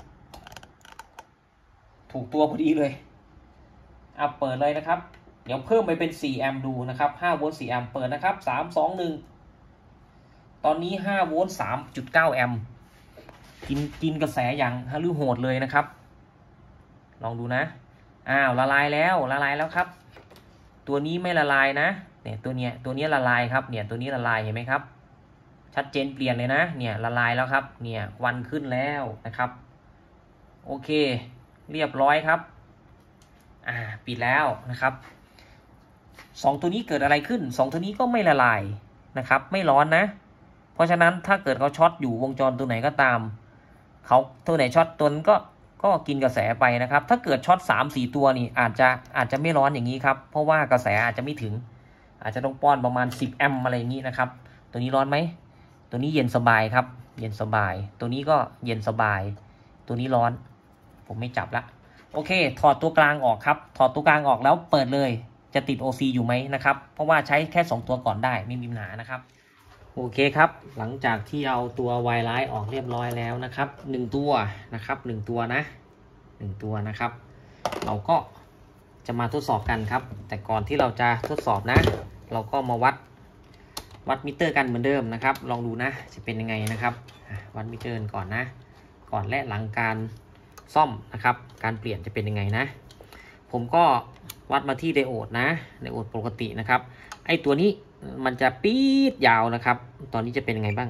ถูกตัวพอดีเลยเปิดเลยนะครับเดี๋ยวเพิ่มไปเป็น4แอมป์ดูนะครับ5โวลต์4แอมป์เปิดนะครับ3 2 1ตอนนี้5โวลต์ 3.9 แอมป์กินกระแสอย่างฮาลือโหดเลยนะครับลองดูนะละลายแล้วครับตัวนี้ไม่ละลายนะเนี่ยตัวนี้ละลายครับเนี่ยตัวนี้ละลายเห็นไหมครับชัดเจนเปลี่ยนเลยนะเนี่ยละลายแล้วครับเนี่ยควันขึ้นแล้วนะครับโอเคเรียบร้อยครับปิดแล้วนะครับ2ตัวนี้เกิดอะไรขึ้น2ตัวนี้ก็ไม่ละลายนะครับไม่ร้อนนะเพราะฉะนั้นถ้าเกิดเขาช็อตอยู่วงจรตัวไหนก็ตามเขาตัวไหนช็อตตัวนั้นก็กินกระแสไปนะครับถ้าเกิดช็อต 3-4 ตัวนี่อาจจะไม่ร้อนอย่างนี้ครับเพราะว่ากระแสอาจจะไม่ถึงอาจจะต้องป้อนประมาณ10แอมป์อะไรอย่างนี้นะครับตัวนี้ร้อนไหมตัวนี้เย็นสบายครับเย็นสบายตัวนี้ก็เย็นสบายตัวนี้ร้อนผมไม่จับละโอเคถอดตัวกลางออกครับถอดตัวกลางออกแล้วเปิดเลยจะติด OC อยู่ไหมนะครับเพราะว่าใช้แค่2ตัวก่อนได้ไม่มีปัญหานะครับโอเคครับหลังจากที่เอาตัวไวไลท์ออกเรียบร้อยแล้วนะครับ1ตัวนะครับ1ตัวนะ 1ตัวนะครับเราก็จะมาทดสอบกันครับแต่ก่อนที่เราจะทดสอบนะเราก็มาวัดมิเตอร์กันเหมือนเดิมนะครับลองดูนะจะเป็นยังไงนะครับวัดมิเตอร์ก่อนนะก่อนและหลังการซ่อมนะครับการเปลี่ยนจะเป็นยังไงนะผมก็วัดมาที่ไดโอดนะไดโอดปกตินะครับไอตัวนี้มันจะปี๊ดยาวนะครับตอนนี้จะเป็นยังไงบ้าง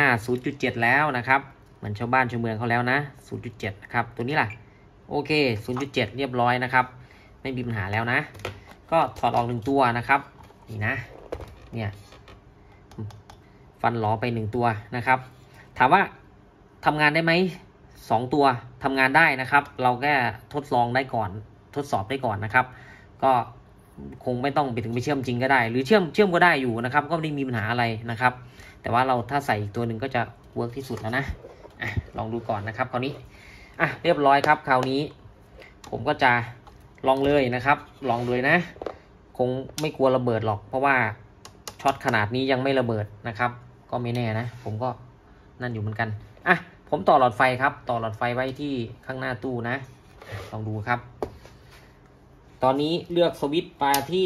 0.7 แล้วนะครับเหมือนชาวบ้านชาวเมืองเขาแล้วนะ 0.7 นะครับตัวนี้ล่ะโอเค 0.7 เรียบร้อยนะครับไม่มีปัญหาแล้วนะก็ถอดออก1ตัวนะครับนี่นะเนี่ยฟันหลอไป1ตัวนะครับถามว่าทำงานได้ไหม2ตัวทำงานได้นะครับเราแค่ทดลองได้ก่อนทดสอบได้ก่อนนะครับก็คงไม่ต้องไปถึงไปเชื่อมจริงก็ได้หรือเชื่อมก็ได้อยู่นะครับก็ไม่ได้มีปัญหาอะไรนะครับแต่ว่าเราถ้าใส่อีกตัวหนึ่งก็จะเวิร์กที่สุดแล้วนะลองดูก่อนนะครับคราวนี้เรียบร้อยครับคราวนี้ผมก็จะลองเลยนะครับลองเลยนะคงไม่กลัวระเบิดหรอกเพราะว่าช็อตขนาดนี้ยังไม่ระเบิดนะครับก็ไม่แน่นะผมก็นั่นอยู่เหมือนกันผมต่อหลอดไฟครับต่อหลอดไฟไว้ที่ข้างหน้าตู้นะลองดูครับตอนนี้เลือกสวิตช์มาที่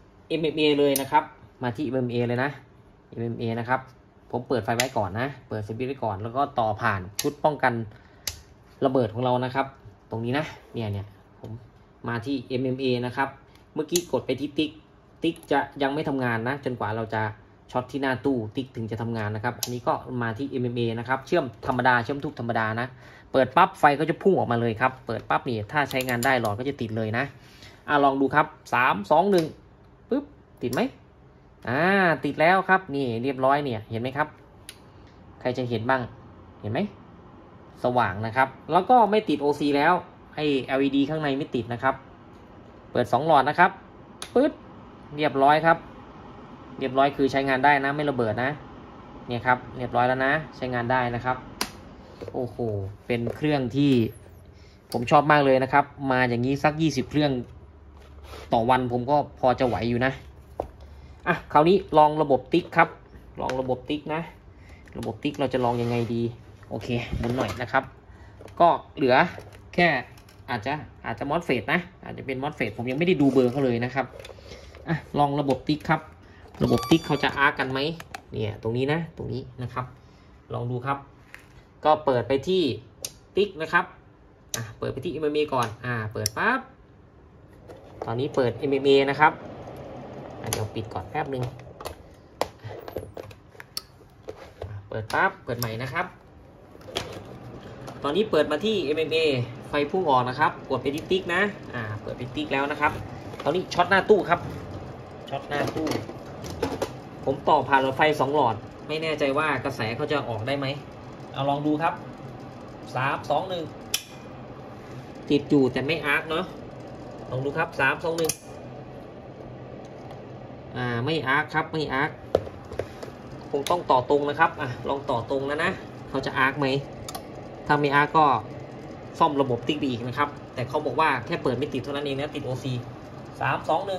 MMA เลยนะครับมาที่ MMA เลยนะ MMA นะครับผมเปิดไฟไว้ก่อนนะเปิดสวิตช์ไว้ก่อนแล้วก็ต่อผ่านชุดป้องกันระเบิดของเรานะครับตรงนี้นะเนี่ยผมมาที่ MMA นะครับเมื่อกี้กดไปที่ติ๊กจะยังไม่ทำงานนะจนกว่าเราจะช็อตที่หน้าตู้ติ๊กถึงจะทำงานนะครับอันนี้ก็มาที่ MMA นะครับเชื่อมธรรมดาเชื่อมทุกธรรมดานะเปิดปั๊บไฟก็จะพุ่งออกมาเลยครับเปิดปั๊บนี่ถ้าใช้งานได้หลอดก็จะติดเลยนะลองดูครับ3 2 1ปึ๊บติดไหมติดแล้วครับนี่เรียบร้อยเนี่ยเห็นไหมครับใครจะเห็นบ้างเห็นไหมสว่างนะครับแล้วก็ไม่ติด OC แล้วไอ้ LED ข้างในไม่ติดนะครับเปิด2หลอดนะครับปึ๊ดเรียบร้อยครับเรียบร้อยคือใช้งานได้นะไม่ระเบิดนะเนี่ยครับเรียบร้อยแล้วนะใช้งานได้นะครับโอ้โหเป็นเครื่องที่ผมชอบมากเลยนะครับมาอย่างนี้สัก20เครื่องต่อวันผมก็พอจะไหวอยู่นะคราวนี้ลองระบบติ๊กครับลองระบบติ๊กนะระบบติ๊กเราจะลองยังไงดีโอเคหมุนหน่อยนะครับก็เหลือแค่อาจจะมอสเฟตนะอาจจะเป็นมอสเฟตผมยังไม่ได้ดูเบอร์เขาเลยนะครับลองระบบติ๊กครับระบบติ๊กเขาจะอาร์กันไหมเนี่ยตรงนี้นะตรงนี้นะครับลองดูครับก็เปิดไปที่ติ๊กนะครับเปิดไปที่ MMA ก่อนเปิดปั๊บตอนนี้เปิด MMA นะครับเดี๋ยวปิดก่อนแป๊บนึงเปิดปั๊บเปิดใหม่นะครับตอนนี้เปิดมาที่ MMA ไฟพุ่งออกนะครับกดไปที่ติ๊กนะเปิดไปติ๊กแล้วนะครับตอนนี้ช็อตหน้าตู้ครับช็อตหน้าตู้ผมต่อผ่านหลอดไฟ2หลอดไม่แน่ใจว่ากระแสเขาจะออกได้ไหมลองดูครับ3 2 1ติดอยู่แต่ไม่อาร์คเนาะลองดูครับ3 2 1ไม่อาร์คครับไม่อาร์คคงต้องต่อตรงนะครับลองต่อตรงนะเขาจะอาร์คไหมถ้าไม่อาร์คก็ซ่อมระบบติ๊กไปอีกนะครับแต่เขาบอกว่าแค่เปิดไม่ติดเท่านั้นเองนะติด OC 3 2 1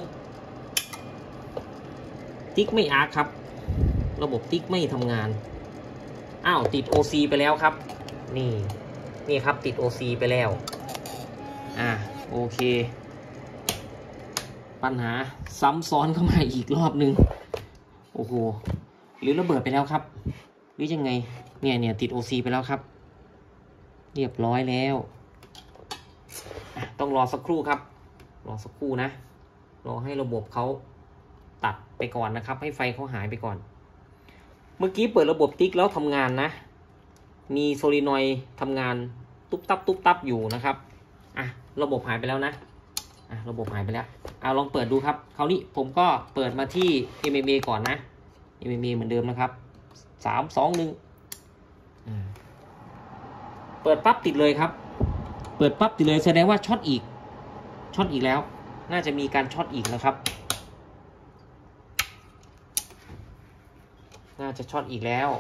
ติ๊กไม่อาร์คครับระบบติ๊กไม่ทำงานติด OC ไปแล้วครับนี่ครับติด OC ไปแล้วโอเคปัญหาซ้ำซ้อนเข้ามาอีกรอบนึงโอ้โหหรือระเบิดไปแล้วครับหรือยังไงเนี่ยติด OC ไปแล้วครับเรียบร้อยแล้วต้องรอสักครู่ครับรอสักครู่นะรอให้ระบบเขาตัดไปก่อนนะครับให้ไฟเขาหายไปก่อนเมื่อกี้เปิดระบบติ๊กแล้วทำงานนะมีโซลินอยด์ทำงานตุ๊บตับอยู่นะครับระบบหายไปแล้วนะระบบหายไปแล้วลองเปิดดูครับคราวนี้ผมก็เปิดมาที่ MMA ก่อนนะ MMA เหมือนเดิมนะครับ3 2 1เปิดปั๊บติดเลยครับเปิดปั๊บติดเลยแสดงว่าช็อตอีกแล้วน่าจะมีการช็อตอีกนะครับน่าจะช็อตอีกแล้ว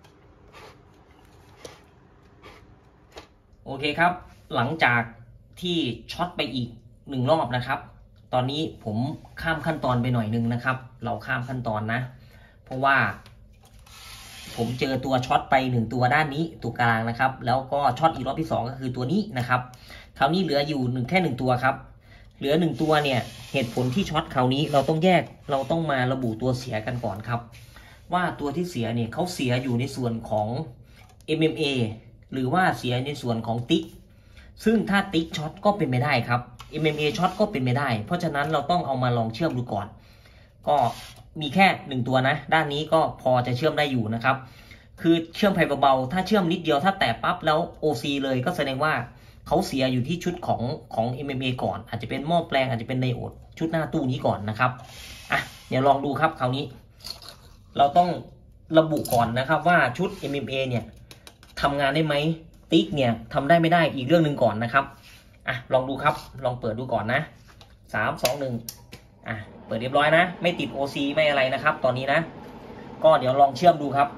โอเคครับหลังจากที่ช็อตไปอีก1รอบนะครับตอนนี้ผมข้ามขั้นตอนไปหน่อยนึงนะครับเราข้ามขั้นตอนนะเพราะว่าผผมเจอตัวช็อตไป1ตัวด้านนี้ตัวกลางนะครับแล้วก็ช็อตอีกรอบที่2ก็คือตัวนี้นะครับคราวนี้เหลืออยู่แค่1ตัวครับเหลือ1ตัวเนี่ยเหตุผลที่ช็อตคราวนี้เราต้องแยกเราต้องมาระบุตัวเสียกันก่อนครับว่าตัวที่เสียเนี่ยเขาเสียอยู่ในส่วนของ MMA หรือว่าเสียในส่วนของติ๊กซึ่งถ้าติ๊กช็อตก็เป็นไม่ได้ครับ MMA ช็อตก็เป็นไม่ได้เพราะฉะนั้นเราต้องเอามาลองเชื่อมดูก่อนก็มีแค่1ตัวนะด้านนี้ก็พอจะเชื่อมได้อยู่นะครับคือเชื่อมไฟเบาๆถ้าเชื่อมนิดเดียวถ้าแตะปั๊บแล้ว OC เลยก็แสดงว่าเขาเสียอยู่ที่ชุดของ MMA ก่อนอาจจะเป็นหม้อแปลงอาจจะเป็นไดโอดชุดหน้าตู้นี้ก่อนนะครับอ่ะเดี๋ยวลองดูครับคราวนี้เราต้องระบุก่อนนะครับว่าชุด MMA เนี่ยทำงานได้ไหมติ๊กเนี่ยทำได้ไม่ได้อีกเรื่องหนึ่งก่อนนะครับอ่ะลองดูครับลองเปิดดูก่อนนะ3 2 1อ่ะเปิดเรียบร้อยนะไม่ติด OC ไม่อะไรนะครับตอนนี้นะก็เดี๋ยวลองเชื่อมดูครับ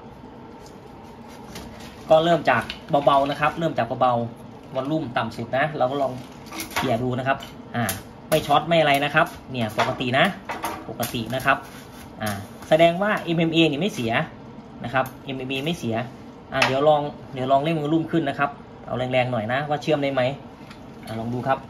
ก็เริ่มจากเบาๆนะครับเริ่มจากเบาๆวอลลุ่มต่ำสุดนะเราก็ลองเขี่ยดูนะครับไม่ช็อตไม่อะไรนะครับเนี่ยปกตินะปกตินะครับแสดงว่า MMA นี่ไม่เสียนะครับ MMA ไม่เสียเดี๋ยวลองเร่งวอลลุ่มขึ้นนะครับเอาแรงๆหน่อยนะว่าเชื่อมได้ไหมลองดูครับ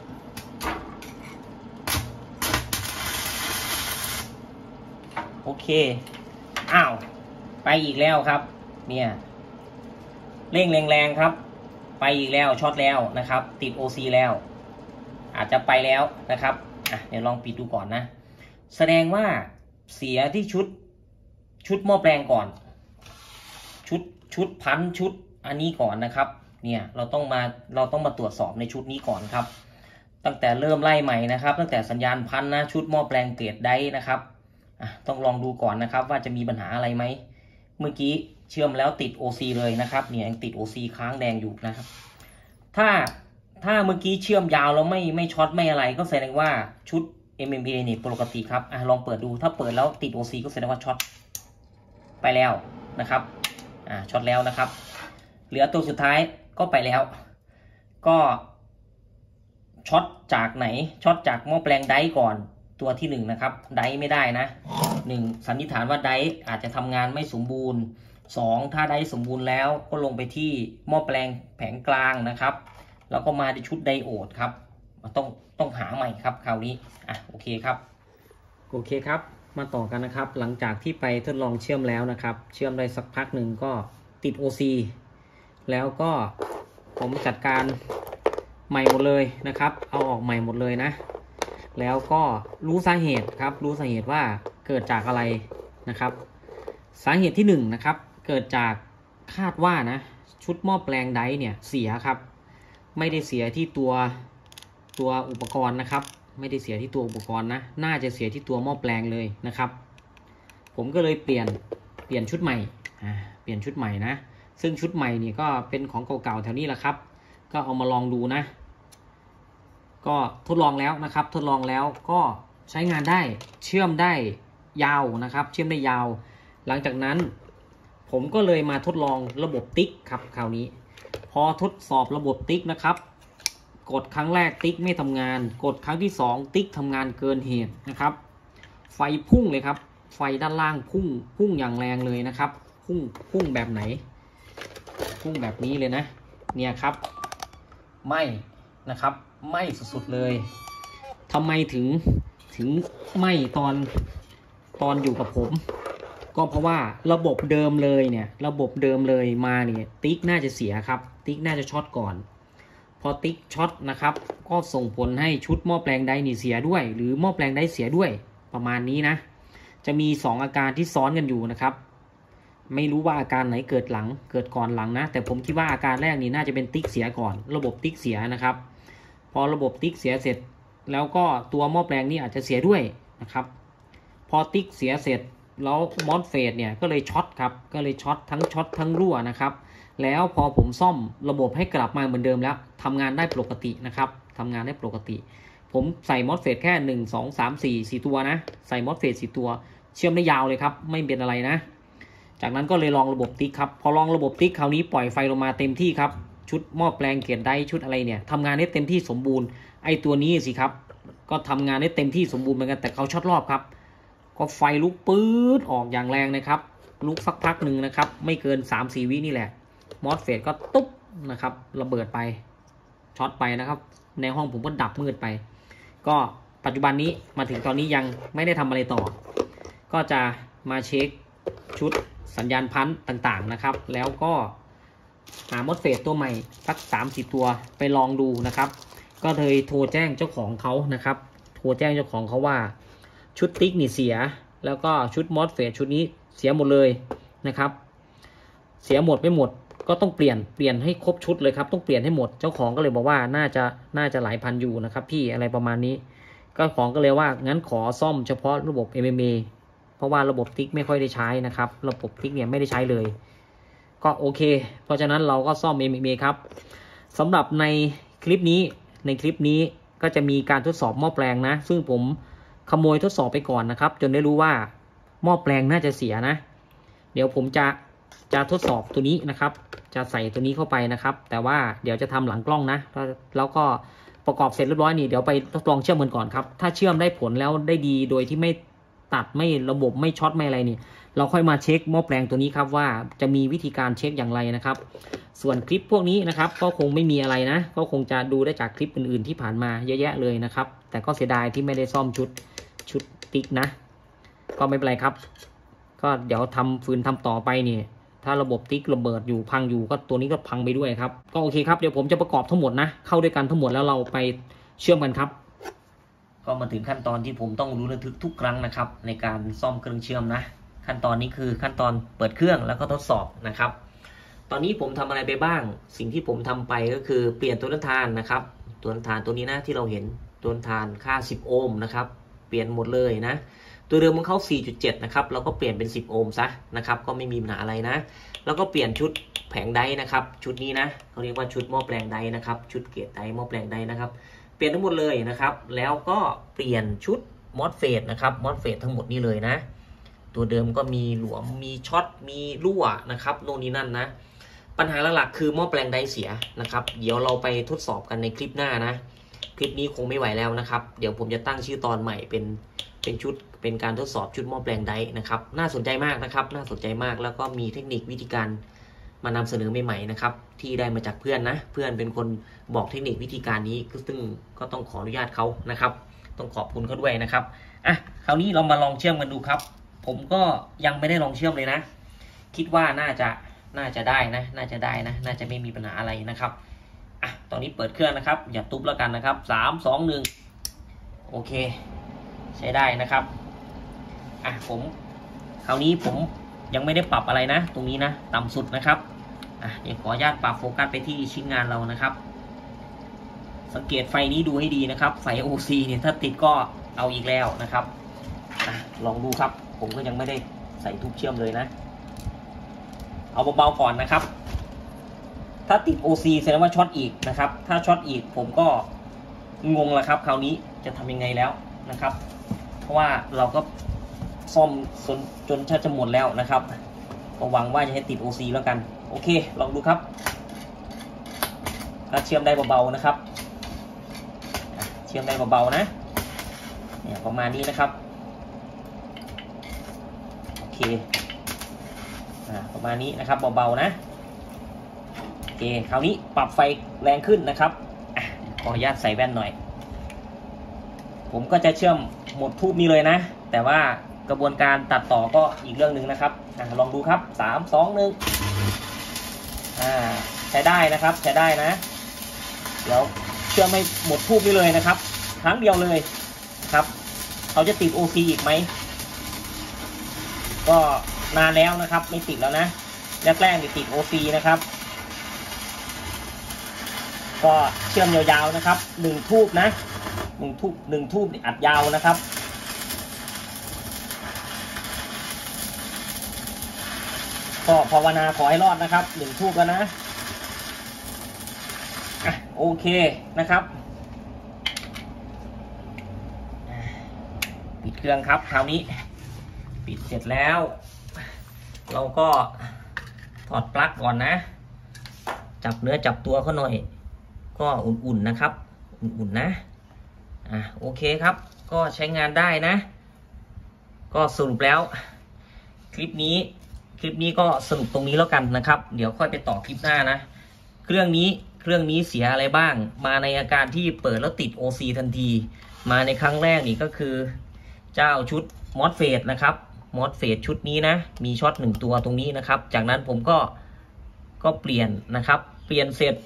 โอเคไปอีกแล้วครับเนี่ยเร่งแรงๆครับไปอีกแล้วช็อตแล้วนะครับติด OC แล้วอาจจะไปแล้วนะครับเดี๋ยวลองปิดดูก่อนนะแสดงว่าเสียที่ชุดหม้อแปลงก่อนชุดพันชุดอันนี้ก่อนนะครับเนี่ยเราต้องมาตรวจสอบในชุดนี้ก่อนครับตั้งแต่เริ่มไล่ใหม่นะครับตั้งแต่สัญญาณพันนะชุดหม้อแปลงเกรดไดนะครับต้องลองดูก่อนนะครับว่าจะมีปัญหาอะไรไหมเมื่อกี้เชื่อมแล้วติด OC เลยนะครับเนี่ยยังติด OC ค้างแดงอยู่นะครับถ้าเมื่อกี้เชื่อมยาวแล้วไม่ช็อตไม่อะไรก็แสดงว่าชุด MMA นี่ปกติครับลองเปิดดูถ้าเปิดแล้วติด OC ก็แสดงว่าช็อตไปแล้วนะครับช็อตแล้วนะครับเหลือตัวสุดท้ายก็ไปแล้วก็ช็อตจากไหนช็อตจากหม้อแปลงไดก่อนตัวที่1นะครับไดไม่ได้นะ1สันนิษฐานว่าไดอาจจะทำงานไม่สมบูรณ์2ถ้าไดสมบูรณ์แล้วก็ลงไปที่หม้อแปลงแผงกลางนะครับแล้วก็มาในชุดไดโอดครับต้องหาใหม่ครับคราวนี้โอเคครับมาต่อกันนะครับหลังจากที่ไปทดลองเชื่อมแล้วนะครับเชื่อมได้สักพักหนึ่งก็ติด OC แล้วก็ผมจัดการใหม่หมดเลยนะครับเอาออกใหม่หมดเลยนะแล้วก็รู้สาเหตุครับรู้สาเหตุว่าเกิดจากอะไรนะครับสาเหตุที่1นะครับเกิดจากคาดว่านะชุดหม้อแปลงไดเนี่ยเสียครับไม่ได้เสียที่ตัวอุปกรณ์นะครับไม่ได้เสียที่ตัวอุปกรณ์นะน่าจะเสียที่ตัวหม้อแปลงเลยนะครับผมก็เลยเปลี่ยนชุดใหม่เปลี่ยนชุดใหม่นะซึ่งชุดใหม่นี่ก็เป็นของเก่าๆแถวนี้แหละครับก็เอามาลองดูนะก็ทดลองแล้วนะครับทดลองแล้วก็ใช้งานได้เชื่อมได้ยาวนะครับเชื่อมได้ยาวหลังจากนั้นผมก็เลยมาทดลองระบบติ๊กครับคราวนี้พอทดสอบระบบติ๊กนะครับกดครั้งแรกติ๊กไม่ทำงานกดครั้งที่2ติ๊กทำงานเกินเหตุนะครับไฟพุ่งเลยครับไฟด้านล่างพุ่งอย่างแรงเลยนะครับพุ่งแบบไหนพุ่งแบบนี้เลยนะเนี่ยครับไหม้นะครับไหม้สุดๆเลยทำไมถึงไหม้ตอนอยู่กับผมก็เพราะว่าระบบเดิมเลยเนี่ยระบบเดิมเลยมาเนี่ยติ๊กน่าจะเสียครับติ๊กน่าจะช็อตก่อนพอติ๊กช็อตนะครับก็ส่งผลให้ชุดหม้อแปลงไดนี่เสียด้วยหรือหม้อแปลงไดเสียด้วยประมาณนี้นะจะมี2อาการที่ซ้อนกันอยู่นะครับไม่รู้ว่าอาการไหนเกิดก่อนหลังนะแต่ผมคิดว่าอาการแรกนี่น่าจะเป็นติ๊กเสียก่อนระบบติ๊กเสียนะครับพอระบบติ๊กเสียเสร็จแล้วก็ตัวหม้อแปลงนี่อาจจะเสียด้วยนะครับพอติ๊กเสียเสร็จแล้วมอสเฟตเนี่ยก็เลยช็อตครับก็เลยช็อตทั้งรั่วนะครับแล้วพอผมซ่อมระบบให้กลับมาเหมือนเดิมแล้วทำงานได้ปกตินะครับทำงานได้ปกติผมใส่มอสเฟตแค่1 2 3 4ตัวนะใส่มอสเฟต4ตัวเชื่อมได้ยาวเลยครับไม่เป็นอะไรนะจากนั้นก็เลยลองระบบติ๊กครับพอลองระบบติ๊กคราวนี้ปล่อยไฟลงมาเต็มที่ครับชุดหม้อแปลงเกรดไดชุดอะไรเนี่ยทำงานได้เต็มที่สมบูรณ์ไอตัวนี้สิครับก็ทำงานได้เต็มที่สมบูรณ์เหมือนกันแต่เขาช็อตรอบครับก็ไฟลุกปื๊ดออกอย่างแรงนะครับลุกสักพักหนึ่งนะครับไม่เกิน 3-4 วินี่แหละมอสเฟตก็ตุ๊บนะครับระเบิดไปช็อตไปนะครับในห้องผมก็ดับมืดไปก็ปัจจุบันนี้มาถึงตอนนี้ยังไม่ได้ทำอะไรต่อก็จะมาเช็คชุดสัญญาณพันธุ์ต่างๆนะครับแล้วก็หามอสเฟตตัวใหม่สัก 30 ตัวไปลองดูนะครับก็เลยโทรแจ้งเจ้าของเขานะครับโทรแจ้งเจ้าของเขาว่าชุดติ๊กนี่เสียแล้วก็ชุดมอสเฟตชุดนี้เสียหมดเลยนะครับเสียหมดไม่หมดก็ต้องเปลี่ยนให้ครบชุดเลยครับต้องเปลี่ยนให้หมดเจ้าของก็เลยบอกว่าน่าจะหลายพันอยู่นะครับพี่อะไรประมาณนี้ก็ของก็เลยว่างั้นขอซ่อมเฉพาะระบบ MMA เพราะว่าระบบติ๊กไม่ค่อยได้ใช้นะครับระบบติ๊กเนี่ยไม่ได้ใช้เลยก็โอเคเพราะฉะนั้นเราก็ซ่อม MMA ครับสำหรับในคลิปนี้ก็จะมีการทดสอบหม้อแปลงนะซึ่งผมขโมยทดสอบไปก่อนนะครับจนได้รู้ว่าหม้อแปลงน่าจะเสียนะเดี๋ยวผมจะทดสอบตัวนี้นะครับจะใส่ตัวนี้เข้าไปนะครับแต่ว่าเดี๋ยวจะทำหลังกล้องนะแล้วก็ประกอบเสร็จเรียบร้อยนี่เดี๋ยวไปทดลองเชื่อมกันก่อนครับถ้าเชื่อมได้ผลแล้วได้ดีโดยที่ไม่ตัดไม่ระบบไม่ช็อตไม่อะไรนี่เราค่อยมาเช็คหม้อแปลงตัวนี้ครับว่าจะมีวิธีการเช็คอย่างไรนะครับส่วนคลิปพวกนี้นะครับก็คงไม่มีอะไรนะก็คงจะดูได้จากคลิปอื่นๆที่ผ่านมาเยอะแยะเลยนะครับแต่ก็เสียดายที่ไม่ได้ซ่อมชุดติ๊กนะก็ไม่เป็นไรครับก็เดี๋ยวทำฟืนทำต่อไปนี่ถ้าระบบติ๊กระเบิดอยู่พังอยู่ก็ตัวนี้ก็พังไปด้วยครับก็โอเคครับเดี๋ยวผมจะประกอบทั้งหมดนะเข้าด้วยกันทั้งหมดแล้วเราไปเชื่อมกันครับก็มาถึงขั้นตอนที่ผมต้องรู้ระทึกทุกครั้งนะครับในการซ่อมเครื่องเชื่อมนะขั้นตอนนี้คือขั้นตอนเปิดเครื่องแล้วก็ทดสอบนะครับตอนนี้ผมทำอะไรไปบ้างสิ่งที่ผมทำไปก็คือเปลี่ยนตัวต้นทานนะครับตัวต้นทานตัวนี้นะที่เราเห็นตัวต้นทานค่า10 โอห์มนะครับเปลี่ยนหมดเลยนะตัวเดิมของเขา 4.7 นะครับเราก็เปลี่ยนเป็น10 โอห์มซะนะครับก็ไม่มีปัญหาอะไรนะแล้วก็เปลี่ยนชุดแผงไดนะครับชุดนี้นะเขาเรียกว่าชุดหม้อแปลงไดนะครับชุดเกรดไดหม้อแปลงไดนะครับเปลี่ยนทั้งหมดเลยนะครับแล้วก็เปลี่ยนชุดมอสเฟตนะครับมอสเฟตทั้งหมดนี้เลยนะตัวเดิมก็มีหลวมมีช็อตมีรั่วนะครับโน่นนี่นั่นนะปัญหาหลักๆคือหม้อแปลงไดเสียนะครับเดี๋ยวเราไปทดสอบกันในคลิปหน้านะคลิปนี้คงไม่ไหวแล้วนะครับเดี๋ยวผมจะตั้งชื่อตอนใหม่เป็นชุดเป็นการทดสอบชุดหม้อแปลงไดนะครับน่าสนใจมากนะครับน่าสนใจมากแล้วก็มีเทคนิควิธีการมานำเสนอใหม่ๆนะครับที่ได้มาจากเพื่อนนะเพื่อนเป็นคนบอกเทคนิควิธีการนี้ซึ่งก็ต้องขออนุญาตเขานะครับต้องขอบคุณเขาด้วยนะครับอ่ะคราวนี้เรามาลองเชื่อมกันดูครับผมก็ยังไม่ได้ลองเชื่อมเลยนะคิดว่าน่าจะได้นะน่าจะไม่มีปัญหาอะไรนะครับอ่ะตอนนี้เปิดเครื่องนะครับอย่าตุ๊บแล้วกันนะครับ3 2 1โอเคใช้ได้นะครับอ่ะคราวนี้ผมยังไม่ได้ปรับอะไรนะตรงนี้นะต่ำสุดนะครับอ่ะเดี๋ยวขออนุญาตปรับโฟกัสไปที่ชิ้นงานเรานะครับสังเกตไฟนี้ดูให้ดีนะครับไฟ OC เนี่ยถ้าติดก็เอาอีกแล้วนะครับอ่ะลองดูครับผมก็ยังไม่ได้ใส่ทุบเชื่อมเลยนะเอาเบาๆก่อนนะครับถ้าติด OC แสดงว่าช็อตอีกนะครับถ้าช็อตอีกผมก็งงแล้วครับคราวนี้จะทำยังไงแล้วนะครับเพราะว่าเราก็ซ่อมจนจะหมดแล้วนะครับก็หวังว่าจะให้ติด OC แล้วกันโอเคลองดูครับถ้าเชื่อมได้เบาๆนะครับเชื่อมได้เบาๆนะเนี่ยประมาณนี้นะครับโอเคประมาณนี้นะครับเบาๆนะโอเคคราวนี้ปรับไฟแรงขึ้นนะครับขออนุญาตใส่แว่นหน่อยผมก็จะเชื่อมหมดทูบนี้เลยนะแต่ว่ากระบวนการตัดต่อก็อีกเรื่องหนึ่งนะครับลองดูครับ3 2 1ใช้ได้นะครับใช้ได้นะเดี๋ยวเชื่อมไม่หมดทูบนี้เลยนะครับครั้งเดียวเลยครับเขาจะติด OC อีกไหมก็นานแล้วนะครับไม่ติดแล้วนะแรกๆติด OC นะครับก็เชื่อมยาวๆนะครับ1 ทูบนะ1 ทูบอัดยาวนะครับก็ภาวนาขอให้รอดนะครับ1 ทูบแล้วนะโอเคนะครับปิดเครื่องครับคราวนี้ปิดเสร็จแล้วเราก็ถอดปลั๊กก่อนนะจับเนื้อจับตัวเขาหน่อยก็อุ่นๆนะครับอุ่นๆนะโอเคครับก็ใช้งานได้นะก็สรุปแล้วคลิปนี้คลิปนี้ก็สรุปตรงนี้แล้วกันนะครับเดี๋ยวค่อยไปต่อคลิปหน้านะเครื่องนี้เสียอะไรบ้างมาในอาการที่เปิดแล้วติด OC ทันทีมาในครั้งแรกนี่ก็คือเจ้าชุดมอสเฟตนะครับมอสเฟตชุดนี้นะมีช็อต1ตัวตรงนี้นะครับจากนั้นผมก็เปลี่ยนนะครับเปลี่ยนเสร็จ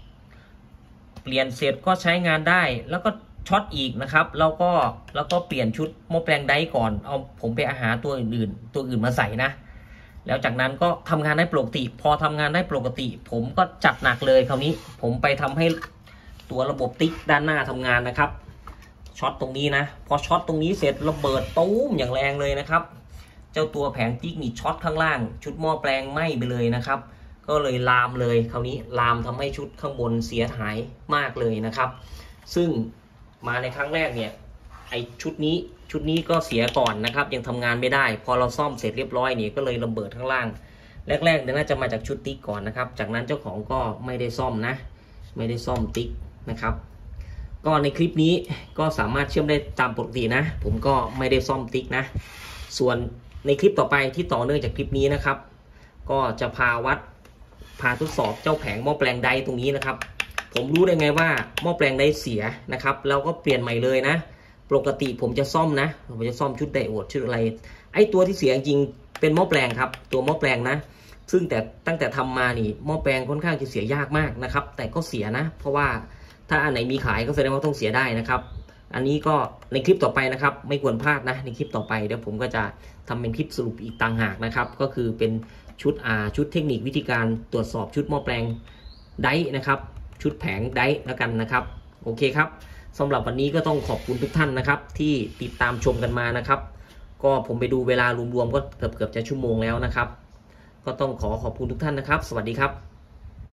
ก็ใช้งานได้แล้วก็ช็อตอีกนะครับแล้วก็เปลี่ยนชุดหม้อแปลงไดก่อนเอาผมไปหาตัวอื่นมาใส่นะแล้วจากนั้นก็ทำงานได้ปกติพอทำงานได้ปกติผมก็จัดหนักเลยคราวนี้ผมไปทำให้ตัวระบบติ๊กด้านหน้าทำงานนะครับช็อตตรงนี้นะพอช็อตตรงนี้เสร็จระเบิดตูมอย่างแรงเลยนะครับเจ้าตัวแผงติ๊กนี่ช็อตข้างล่างชุดหม้อแปลงไหม้ไปเลยนะครับก็เลยลามเลยคราวนี้ลามทำให้ชุดข้างบนเสียหายมากเลยนะครับซึ่งมาในครั้งแรกเนี่ยไอชุดนี้ก็เสียก่อนนะครับยังทำงานไม่ได้พอเราซ่อมเสร็จเรียบร้อยเนี่ยก็เลยระเบิดข้างล่างแรกๆเนี่ยน่าจะมาจากชุดติ๊กก่อนนะครับจากนั้นเจ้าของก็ไม่ได้ซ่อมนะไม่ได้ซ่อมติ๊กนะครับก็ในคลิปนี้ก็สามารถเชื่อมได้ตามปกตินะผมก็ไม่ได้ซ่อมติ๊กนะส่วนในคลิปต่อไปที่ต่อเนื่องจากคลิปนี้นะครับก็จะพาทดสอบเจ้าแผงหม้อแปลงไดตรงนี้นะครับผมรู้ได้ไงว่าหม้อแปลงไดเสียนะครับแล้วก็เปลี่ยนใหม่เลยนะปกติผมจะซ่อมนะผมจะซ่อมชุดไดโอดชุดอะไรไอตัวที่เสียจริงเป็นหม้อแปลงครับตัวหม้อแปลงนะซึ่งแต่ตั้งแต่ทำมานี่หม้อแปลงค่อนข้างจะเสียยากมากนะครับแต่ก็เสียนะเพราะว่าถ้าอันไหนมีขายก็แสดงว่าต้องเสียได้นะครับอันนี้ก็ในคลิปต่อไปนะครับไม่ควรพลาดนะในคลิปต่อไปเดี๋ยวผมก็จะทำเป็นคลิปสรุปอีกต่างหากนะครับก็คือเป็นชุดเทคนิควิธีการตรวจสอบชุดหม้อแปลงไดนะครับชุดแผงไดแล้วกันนะครับโอเคครับสำหรับวันนี้ก็ต้องขอบคุณทุกท่านนะครับที่ติดตามชมกันมานะครับก็ผมไปดูเวลารวมๆก็เกือบจะชั่วโมงแล้วนะครับก็ต้องขอบคุณทุกท่านนะครับสวัสดีครับ